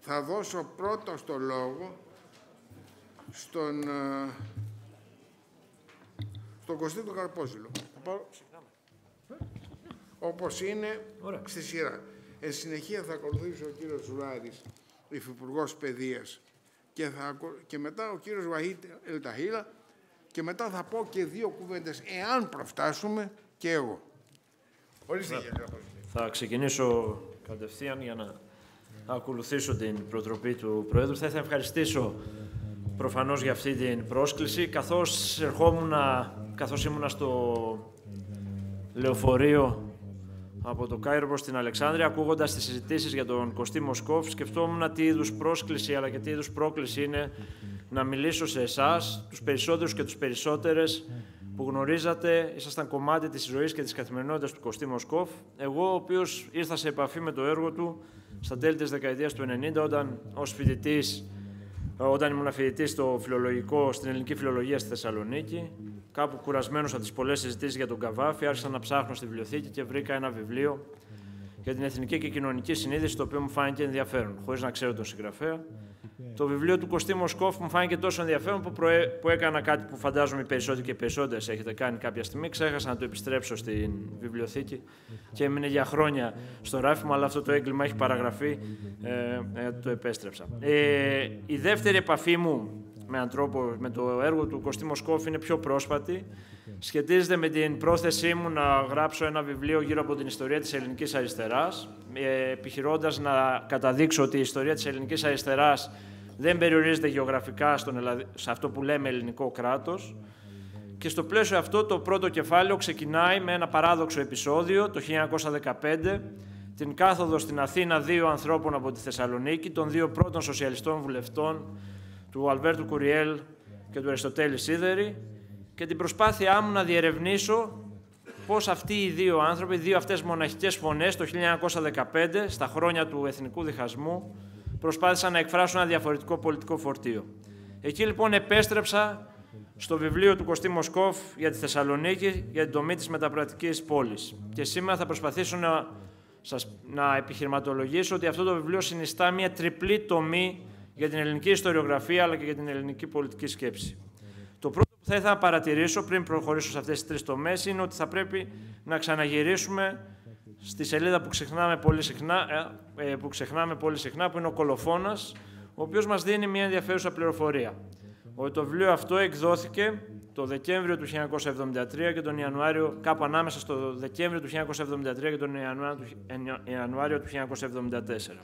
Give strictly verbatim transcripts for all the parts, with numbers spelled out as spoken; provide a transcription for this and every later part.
θα δώσω πρώτο στο λόγο στον, στον Κωστή τον Καρπόζηλο. Όπως είναι Ωραία. στη σειρά. Εν συνεχεία θα ακολουθήσει ο κύριος Ζουράρης, υφυπουργός παιδείας, και, θα, και μετά ο κύριος Βαχίτ Ελταχίλα, και μετά θα πω και δύο κουβέντες, εάν προφτάσουμε, και εγώ. Ορίστε, κύριε Καρπόζηλο. Θα ξεκινήσω κατευθείαν για να ακολουθήσω την προτροπή του Προέδρου. Θα ήθελα να ευχαριστήσω προφανώς για αυτή την πρόσκληση, καθώς ερχόμουν, καθώς ήμουνα στο λεωφορείο από το Κάιρο προς την Αλεξάνδρεια, ακούγοντας τις συζητήσεις για τον Κωστή Μοσκόφ, σκεφτόμουν τι είδους πρόσκληση αλλά και τι είδους πρόκληση είναι να μιλήσω σε εσάς, τους περισσότερους και τους περισσότερες που γνωρίζατε, ήσασταν κομμάτι της ζωής και της καθημερινότητας του Κωστή Μοσκόφ. Εγώ, ο οποίος ήρθα σε επαφή με το έργο του στα τέλη της δεκαετίας του ενενήντα, όταν ως φοιτητής, όταν ήμουν φοιτητής στο φιλολογικό, στην ελληνική φιλολογία στη Θεσσαλονίκη, κάπου κουρασμένος από τις πολλές συζητήσεις για τον Καβάφη, άρχισα να ψάχνω στη βιβλιοθήκη και βρήκα ένα βιβλίο για την εθνική και κοινωνική συνείδηση, το οποίο μου φάνηκε ενδιαφέρον, χωρίς να ξέρω τον συγγραφέα. Το βιβλίο του Κωστή Μοσκόφ μου φάνηκε τόσο ενδιαφέρον που, προέ... που έκανα κάτι που φαντάζομαι οι περισσότεροι και οι περισσότερες έχετε κάνει κάποια στιγμή. Ξέχασα να το επιστρέψω στην βιβλιοθήκη και έμεινε για χρόνια στο ράφι μου, αλλά αυτό το έγκλημα έχει παραγραφεί, ε, ε, το επέστρεψα. Ε, η δεύτερη επαφή μου με έναν τρόπο με το έργο του Κωστή Μοσκόφ είναι πιο πρόσφατη. Σχετίζεται με την πρόθεσή μου να γράψω ένα βιβλίο γύρω από την ιστορία της ελληνικής αριστεράς, επιχειρώντας να καταδείξω ότι η ιστορία της ελληνικής αριστεράς δεν περιορίζεται γεωγραφικά στον ελλαδι... σε αυτό που λέμε ελληνικό κράτος. Και στο πλαίσιο αυτό το πρώτο κεφάλαιο ξεκινάει με ένα παράδοξο επεισόδιο το χίλια εννιακόσια δεκαπέντε, την κάθοδο στην Αθήνα δύο ανθρώπων από τη Θεσσαλονίκη, των δύο πρώτων σοσιαλιστών βουλευτών, του Αλβέρτου Κουριέλ και του Αριστοτέλη Σίδερη, και την προσπάθειά μου να διερευνήσω πώς αυτοί οι δύο άνθρωποι, οι δύο αυτές μοναχικές φωνές, το χίλια εννιακόσια δεκαπέντε, στα χρόνια του εθνικού διχασμού, προσπάθησαν να εκφράσουν ένα διαφορετικό πολιτικό φορτίο. Εκεί λοιπόν επέστρεψα στο βιβλίο του Κωστή Μοσκόφ για τη Θεσσαλονίκη, για την τομή της μεταπρατικής πόλης. Και σήμερα θα προσπαθήσω να, σας, να επιχειρηματολογήσω ότι αυτό το βιβλίο συνιστά μια τριπλή τομή για την ελληνική ιστοριογραφία αλλά και για την ελληνική πολιτική σκέψη. Το πρώτο που θα ήθελα να παρατηρήσω πριν προχωρήσω σε αυτές τις τρεις τομές είναι ότι θα πρέπει να ξαναγυρίσουμε στη σελίδα που ξεχνάμε πολύ συχνά, ε, που, ξεχνάμε πολύ συχνά, που είναι ο Κολοφώνας, ο οποίος μας δίνει μια ενδιαφέρουσα πληροφορία. Ότι το βιβλίο αυτό εκδόθηκε το Δεκέμβριο του χίλια εννιακόσια εβδομήντα τρία και τον Ιανουάριο, κάπου ανάμεσα στο Δεκέμβριο του χίλια εννιακόσια εβδομήντα τρία και τον Ιανουάριο του χίλια εννιακόσια εβδομήντα τέσσερα.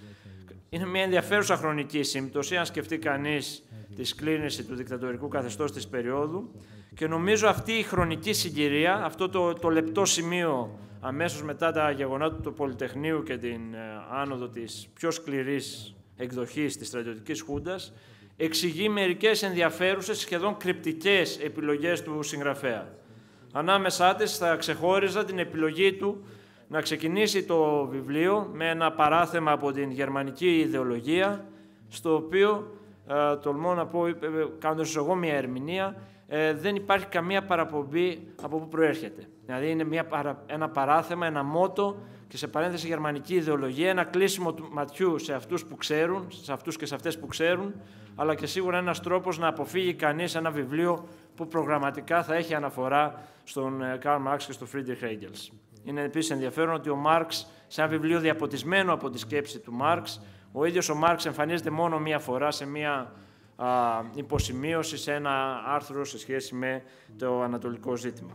Είναι μια ενδιαφέρουσα χρονική σύμπτωση, αν σκεφτεί κανείς τη σκλήρινση του δικτατορικού καθεστώς της περίοδου, και νομίζω αυτή η χρονική συγκυρία, αυτό το, το λεπτό σημείο αμέσως μετά τα γεγονότα του Πολυτεχνείου και την ε, άνοδο της πιο σκληρής εκδοχής της στρατιωτικής χούντας, εξηγεί μερικές ενδιαφέρουσες, σχεδόν κρυπτικές επιλογές του συγγραφέα. Ανάμεσά της θα ξεχώριζα την επιλογή του να ξεκινήσει το βιβλίο με ένα παράθεμα από την γερμανική ιδεολογία, στο οποίο, ε, τολμώ να πω, κάνοντας εγώ μια ερμηνεία, ε, δεν υπάρχει καμία παραπομπή από πού προέρχεται. Δηλαδή είναι μια, ένα παράθεμα, ένα μότο και σε παρένθεση γερμανική ιδεολογία, ένα κλείσιμο του ματιού σε αυτούς που ξέρουν, σε αυτούς και σε αυτές που ξέρουν, αλλά και σίγουρα ένας τρόπος να αποφύγει κανείς ένα βιβλίο που προγραμματικά θα έχει αναφορά στον Καρλ Μάρξ και στον Φρίντριχ Έγγελς. Είναι επίσης ενδιαφέρον ότι ο Μάρξ, σε ένα βιβλίο διαποτισμένο από τη σκέψη του Μάρξ, ο ίδιος ο Μάρξ εμφανίζεται μόνο μία φορά σε μία α, υποσημείωση, σε ένα άρθρο σε σχέση με το ανατολικό ζήτημα.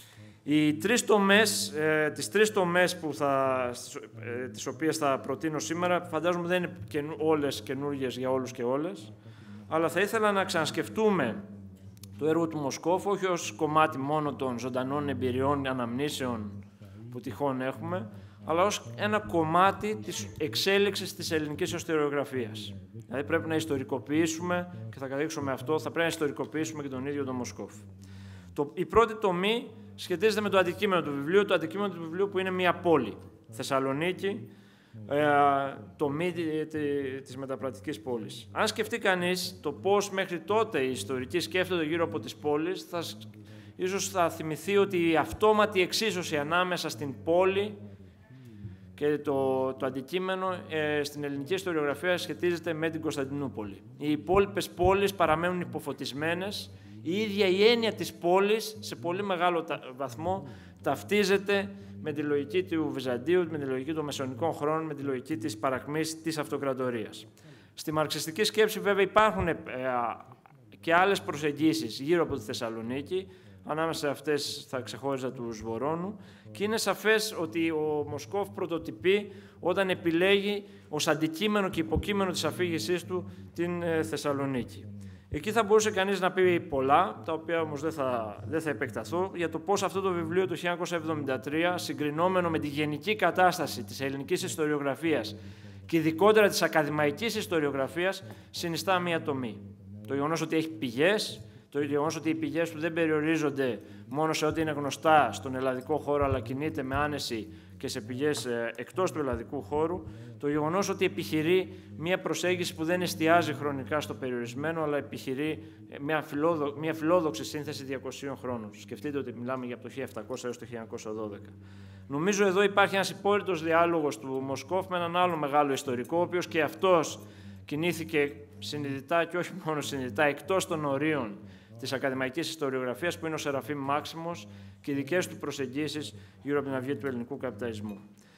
Οι τρεις τομές, ε, τις τρεις τομές που θα, ε, τις οποίες θα προτείνω σήμερα, φαντάζομαι δεν είναι καινου, όλες καινούργιες για όλους και όλες, αλλά θα ήθελα να ξανασκεφτούμε το έργο του Μοσκόφ, όχι ως κομμάτι μόνο των ζωντανών εμπειριών, αναμνήσεων που τυχόν έχουμε, αλλά ως ένα κομμάτι της εξέλιξης της ελληνικής ιστοριογραφίας. Δηλαδή πρέπει να ιστορικοποιήσουμε, και θα καταδείξω με αυτό, θα πρέπει να ιστορικοποιήσουμε και τον ίδιο τον Μοσκόφ. Το, η πρώτη τομή σχετίζεται με το αντικείμενο του βιβλίου, το αντικείμενο του βιβλίου που είναι μια πόλη, Θεσσαλονίκη, ε, τομή της μεταπρατικής πόλης. Αν σκεφτεί κανείς το πώς μέχρι τότε οι ιστορικοί σκέφτονται γύρω από τις πόλεις, θα, ίσως θα θυμηθεί ότι η αυτόματη εξίσωση ανάμεσα στην πόλη και το, το αντικείμενο ε, στην ελληνική ιστοριογραφία σχετίζεται με την Κωνσταντινούπολη. Οι υπόλοιπες πόλεις παραμένουν υποφωτισμένες. Η ίδια η έννοια της πόλης σε πολύ μεγάλο βαθμό ταυτίζεται με τη λογική του Βυζαντίου, με τη λογική των μεσαιωνικών χρόνων, με τη λογική της παρακμής της αυτοκρατορίας. Στη μαρξιστική σκέψη βέβαια υπάρχουν ε, και άλλες προσεγγίσεις γύρω από τη Θεσσαλονίκη. Ανάμεσα σε αυτές θα ξεχώριζα του Βορώνου, και είναι σαφές ότι ο Μοσκόφ πρωτοτυπεί όταν επιλέγει ως αντικείμενο και υποκείμενο της αφήγησής του την ε, Θεσσαλονίκη. Εκεί θα μπορούσε κανείς να πει πολλά, τα οποία όμως δεν θα, δεν θα επεκταθώ, για το πώς αυτό το βιβλίο του χίλια εννιακόσια εβδομήντα τρία, συγκρινόμενο με τη γενική κατάσταση της ελληνικής ιστοριογραφίας και ειδικότερα της ακαδημαϊκής ιστοριογραφίας, συνιστά μία τομή. Το γεγονός ότι έχει πηγές, το γεγονός ότι οι πηγές του δεν περιορίζονται μόνο σε ό,τι είναι γνωστά στον ελλαδικό χώρο, αλλά κινείται με άνεση και σε πηγές εκτός του ελλαδικού χώρου, το γεγονός ότι επιχειρεί μια προσέγγιση που δεν εστιάζει χρονικά στο περιορισμένο, αλλά επιχειρεί μια, φιλόδο, μια φιλόδοξη σύνθεση διακοσίων χρόνων. Σκεφτείτε ότι μιλάμε για από το χίλια επτακόσια έως το χίλια εννιακόσια δώδεκα. Νομίζω εδώ υπάρχει ένας υπόρρητος διάλογος του Μοσκόφ με έναν άλλο μεγάλο ιστορικό, ο οποίος και αυτός κινήθηκε συνειδητά και όχι μόνο συνειδητά εκτός των ορίων της ακαδημαϊκής ιστοριογραφίας, που είναι ο Σεραφείμ Μάξιμος και οι δικές του προσεγγίσεις γύρω από την αυγή του ελληνικού καπιταλισμού.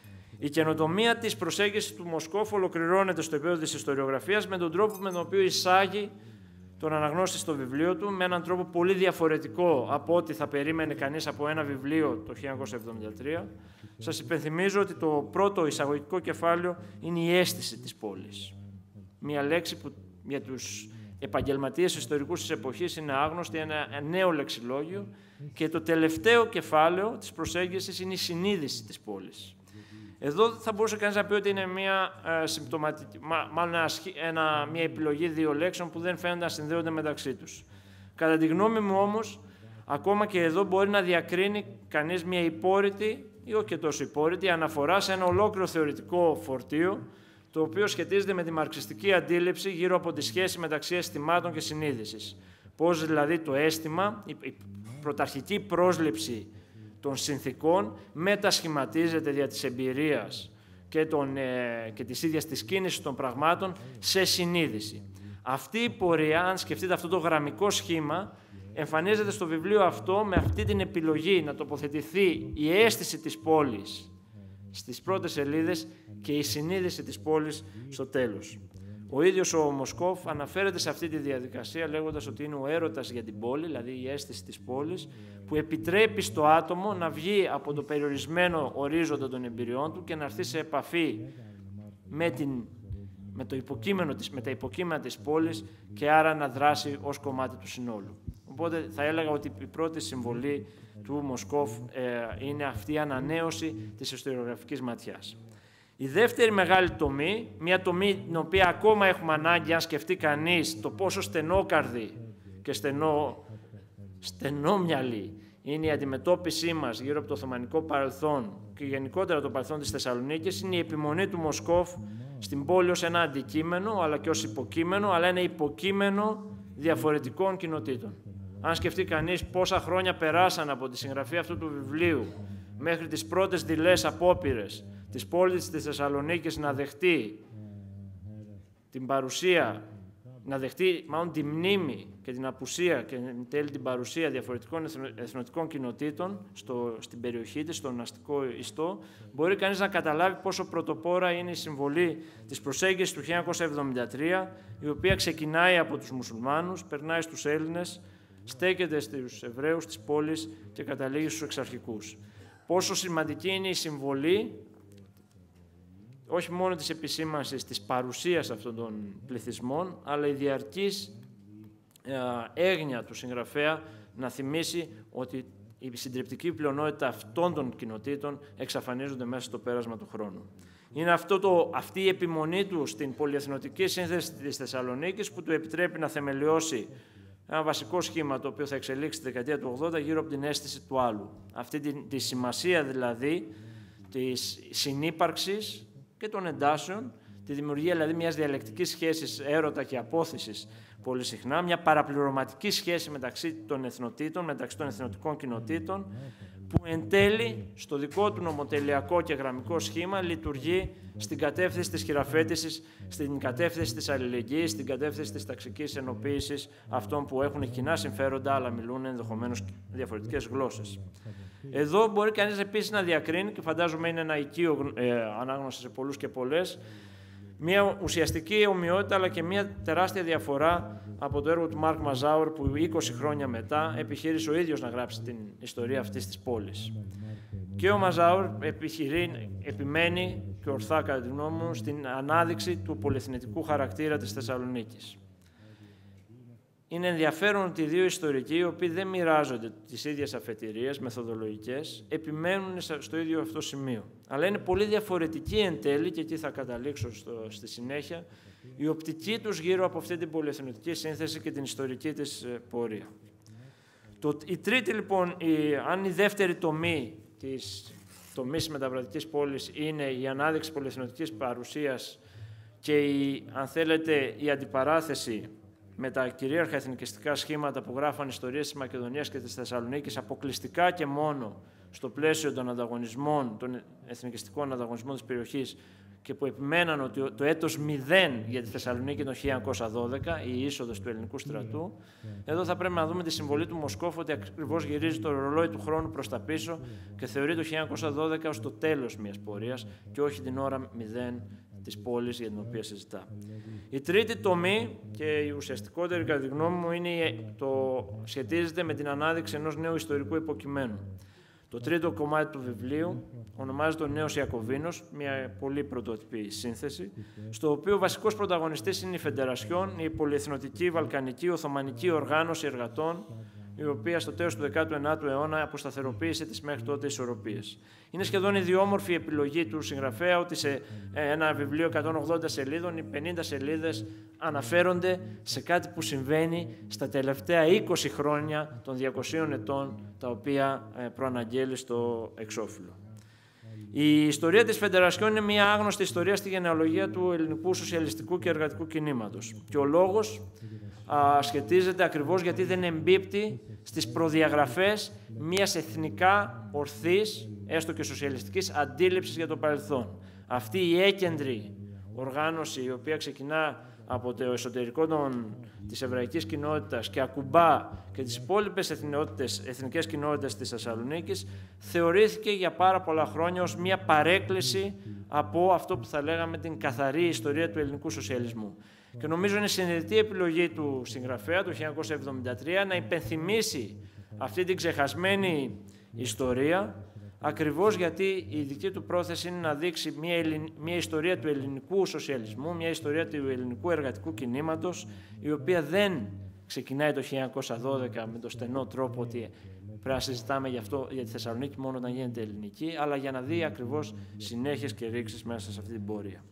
Η καινοτομία της προσέγγισης του Μοσκόφ ολοκληρώνεται στο επίπεδο της ιστοριογραφίας με τον τρόπο με τον οποίο εισάγει τον αναγνώστη στο βιβλίο του, με έναν τρόπο πολύ διαφορετικό από ό,τι θα περίμενε κανείς από ένα βιβλίο το χίλια εννιακόσια εβδομήντα τρία. Σας υπενθυμίζω ότι το πρώτο εισαγωγικό κεφάλαιο είναι η αίσθηση της πόλης. Μια λέξη που για τους επαγγελματίες ιστορικούς της εποχής είναι άγνωστη, ένα νέο λεξιλόγιο, και το τελευταίο κεφάλαιο της προσέγγισης είναι η συνείδηση της πόλης. Εδώ θα μπορούσε κανείς να πει ότι είναι μια, ε, συμπτωματική, μα, μάλλον ένα, μια επιλογή δύο λέξεων που δεν φαίνεται να συνδέονται μεταξύ τους. Κατά τη γνώμη μου όμως, ακόμα και εδώ μπορεί να διακρίνει κανείς μια υπόρρητη ή όχι και τόσο υπόρρητη αναφορά σε ένα ολόκληρο θεωρητικό φορτίο, το οποίο σχετίζεται με τη μαρξιστική αντίληψη γύρω από τη σχέση μεταξύ αισθημάτων και συνείδησης. Πώς δηλαδή το αίσθημα, η πρωταρχική πρόσληψη των συνθηκών μετασχηματίζεται δια της εμπειρίας και, των, ε, και της ίδιας της κίνησης των πραγμάτων σε συνείδηση. Αυτή η πορεία, αν σκεφτείτε αυτό το γραμμικό σχήμα, εμφανίζεται στο βιβλίο αυτό με αυτή την επιλογή να τοποθετηθεί η αίσθηση της πόλης στις πρώτες σελίδες και η συνείδηση της πόλης στο τέλος. Ο ίδιος ο Μοσκόφ αναφέρεται σε αυτή τη διαδικασία λέγοντας ότι είναι ο έρωτας για την πόλη, δηλαδή η αίσθηση της πόλης, που επιτρέπει στο άτομο να βγει από το περιορισμένο ορίζοντα των εμπειριών του και να έρθει σε επαφή με, την, με, το υποκείμενο της, με τα υποκείμενα της πόλης και άρα να δράσει ως κομμάτι του συνόλου. Οπότε θα έλεγα ότι η πρώτη συμβολή του Μοσκόφ ε, είναι αυτή η ανανέωση της ιστοριογραφικής ματιάς. Η δεύτερη μεγάλη τομή, μια τομή την οποία ακόμα έχουμε ανάγκη αν σκεφτεί κανείς το πόσο στενόκαρδη και στενό, στενόμυαλη είναι η αντιμετώπιση μας γύρω από το Οθωμανικό παρελθόν και γενικότερα το παρελθόν της Θεσσαλονίκης, είναι η επιμονή του Μοσκόφ στην πόλη ως ένα αντικείμενο αλλά και ως υποκείμενο, αλλά ένα υποκείμενο διαφορετικών κοινοτήτων. Αν σκεφτεί κανείς πόσα χρόνια περάσαν από τη συγγραφή αυτού του βιβλίου μέχρι τις πρώτες δειλές απόπειρες της πόλης της Θεσσαλονίκης να δεχτεί την παρουσία, να δεχτεί μάλλον τη μνήμη και την απουσία και εν τέλει την παρουσία διαφορετικών εθνοτικών κοινοτήτων στο, στην περιοχή της, στον αστικό ιστό, μπορεί κανείς να καταλάβει πόσο πρωτοπόρα είναι η συμβολή της προσέγγισης του χίλια εννιακόσια εβδομήντα τρία, η οποία ξεκινάει από τους μουσουλμάνους, περνάει στους Έλληνες, στέκεται στους Εβραίους της πόλης και καταλήγει στους εξαρχικούς. Πόσο σημαντική είναι η συμβολή όχι μόνο της επισήμανσης της παρουσίας αυτών των πληθυσμών, αλλά η διαρκής ε, έγνοια του συγγραφέα να θυμίσει ότι η συντριπτική πλειονότητα αυτών των κοινοτήτων εξαφανίζονται μέσα στο πέρασμα του χρόνου. Είναι αυτό το, αυτή η επιμονή του στην πολυεθνοτική σύνθεση της Θεσσαλονίκης που του επιτρέπει να θεμελιώσει ένα βασικό σχήμα το οποίο θα εξελίξει τη δεκαετία του ογδόντα γύρω από την αίσθηση του άλλου. Αυτή τη, τη σημασία δηλαδή της συνύπαρξης και των εντάσεων, τη δημιουργία δηλαδή μιας διαλεκτικής σχέσης έρωτα και απόθεσης πολύ συχνά, μια παραπληρωματική σχέση μεταξύ των εθνοτήτων, μεταξύ των εθνοτικών κοινοτήτων, που εν τέλει στο δικό του νομοτελειακό και γραμμικό σχήμα λειτουργεί στην κατεύθυνση της χειραφέτησης, στην κατεύθυνση της αλληλεγγύης, στην κατεύθυνση της ταξικής ενοποίησης αυτών που έχουν κοινά συμφέροντα αλλά μιλούν ενδεχομένως διαφορετικές γλώσσες. Εδώ μπορεί κανείς επίσης να διακρίνει, και φαντάζομαι είναι ένα οικείο ε, ανάγνωση σε πολλούς και πολλές, μια ουσιαστική ομοιότητα αλλά και μια τεράστια διαφορά από το έργο του Μάρκ Μαζάουρ που είκοσι χρόνια μετά επιχείρησε ο ίδιος να γράψει την ιστορία αυτής της πόλης. Και ο Μαζάουρ επιχειρεί, επιμένει και ορθά κατά τη γνώμη μου στην ανάδειξη του πολυεθνικού χαρακτήρα της Θεσσαλονίκης. Είναι ενδιαφέρον ότι οι δύο ιστορικοί, οι οποίοι δεν μοιράζονται τις ίδιες αφετηρίες μεθοδολογικές, επιμένουν στο ίδιο αυτό σημείο. Αλλά είναι πολύ διαφορετική εν τέλει, και εκεί θα καταλήξω στο, στη συνέχεια, η οπτική τους γύρω από αυτή την πολυεθνική σύνθεση και την ιστορική της πορεία. Το, η τρίτη, λοιπόν, η, αν η δεύτερη τομή της τομής μεταβρατικής πόλης είναι η ανάδειξη πολυεθνικής παρουσίας και η, αν θέλετε, η αντιπαράθεση με τα κυρίαρχα εθνικιστικά σχήματα που γράφαν ιστορίες της Μακεδονίας και της Θεσσαλονίκης αποκλειστικά και μόνο στο πλαίσιο των ανταγωνισμών, των εθνικιστικών ανταγωνισμών της περιοχής, και που επιμέναν ότι το έτος μηδέν για τη Θεσσαλονίκη το χίλια εννιακόσια δώδεκα, η είσοδος του ελληνικού στρατού. Εδώ θα πρέπει να δούμε τη συμβολή του Μοσκόφ, ότι ακριβώς γυρίζει το ρολόι του χρόνου προς τα πίσω και θεωρεί το χίλια εννιακόσια δώδεκα ως το τέλος μιας πορείας και όχι την ώρα μηδέν της πόλης για την οποία συζητά. Η τρίτη τομή και η ουσιαστικότερη κατά τη γνώμη μου είναι το, σχετίζεται με την ανάδειξη ενός νέου ιστορικού υποκειμένου. Το τρίτο κομμάτι του βιβλίου ονομάζεται ο Νέος Ιακωβίνος, μια πολύ πρωτότυπη σύνθεση, στο οποίο ο βασικός πρωταγωνιστής είναι η Φεντερασιόν, η πολυεθνοτική, βαλκανική, οθωμανική οργάνωση εργατών, η οποία στο τέλος του δέκατου ενάτου αιώνα αποσταθεροποίησε τις μέχρι τότε ισορροπίες. Είναι σχεδόν ιδιόμορφη η επιλογή του συγγραφέα ότι σε ένα βιβλίο εκατόν ογδόντα σελίδων, οι πενήντα σελίδες αναφέρονται σε κάτι που συμβαίνει στα τελευταία είκοσι χρόνια των διακοσίων ετών, τα οποία προαναγγέλει στο εξώφυλλο. Η ιστορία της Φεντερασιόν είναι μια άγνωστη ιστορία στη γενεαλογία του ελληνικού σοσιαλιστικού και εργατικού κινήματος. Και ο λόγος α, σχετίζεται ακριβώς γιατί δεν εμπίπτει στις προδιαγραφές μιας εθνικά ορθής, έστω και σοσιαλιστικής, αντίληψης για το παρελθόν. Αυτή η έκεντρη οργάνωση, η οποία ξεκινά από το εσωτερικό των, της εβραϊκής κοινότητας και ακουμπά και τις υπόλοιπες εθνικές κοινότητες της Θεσσαλονίκης, θεωρήθηκε για πάρα πολλά χρόνια ως μια παρέκκληση από αυτό που θα λέγαμε την καθαρή ιστορία του ελληνικού σοσιαλισμού. Και νομίζω είναι συνειδητή επιλογή του συγγραφέα του χίλια εννιακόσια εβδομήντα τρία να υπενθυμίσει αυτή την ξεχασμένη ιστορία, ακριβώς γιατί η δική του πρόθεση είναι να δείξει μια, ελλην... μια ιστορία του ελληνικού σοσιαλισμού, μια ιστορία του ελληνικού εργατικού κινήματος, η οποία δεν ξεκινάει το χίλια εννιακόσια δώδεκα με το στενό τρόπο ότι πρέπει να συζητάμε για, αυτό, για τη Θεσσαλονίκη μόνο όταν γίνεται ελληνική, αλλά για να δει ακριβώς συνέχειες και ρήξεις μέσα σε αυτή την πορεία.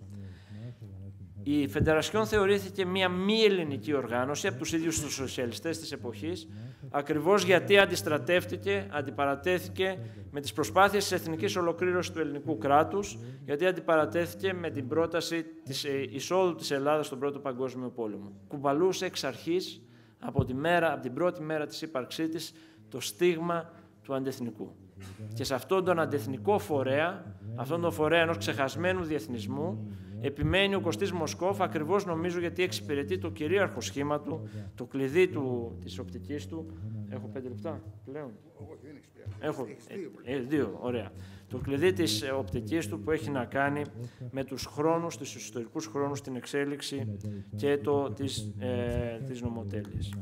Η Φεντερασιόν θεωρήθηκε μια μη ελληνική οργάνωση από τους ίδιους τους σοσιαλιστές της εποχής, ακριβώς γιατί αντιστρατεύτηκε, αντιπαρατέθηκε με τις προσπάθειες της εθνικής ολοκλήρωσης του ελληνικού κράτους, γιατί αντιπαρατέθηκε με την πρόταση της εισόδου της Ελλάδας στον Πρώτο Παγκόσμιο Πόλεμο. Κουβαλούσε εξ αρχής, από, τη μέρα, από την πρώτη μέρα της ύπαρξής της, το στίγμα του αντεθνικού. Και σε αυτόν τον αντεθνικό φορέα, αυτόν τον φορέα ενός ξεχασμένου διεθνισμού, επιμένει ο Κωστής Μοσκόφ, ακριβώς νομίζω γιατί εξυπηρετεί το κυρίαρχο σχήμα του, το κλειδί του, της οπτικής του. Έχω πέντε λεπτά πλέον. Έχω ε, ε, δύο, ωραία. Το κλειδί της ε, οπτικής του που έχει να κάνει με τους χρόνους, τους ιστορικούς χρόνους, την εξέλιξη και το, της, ε, της νομοτέλειας.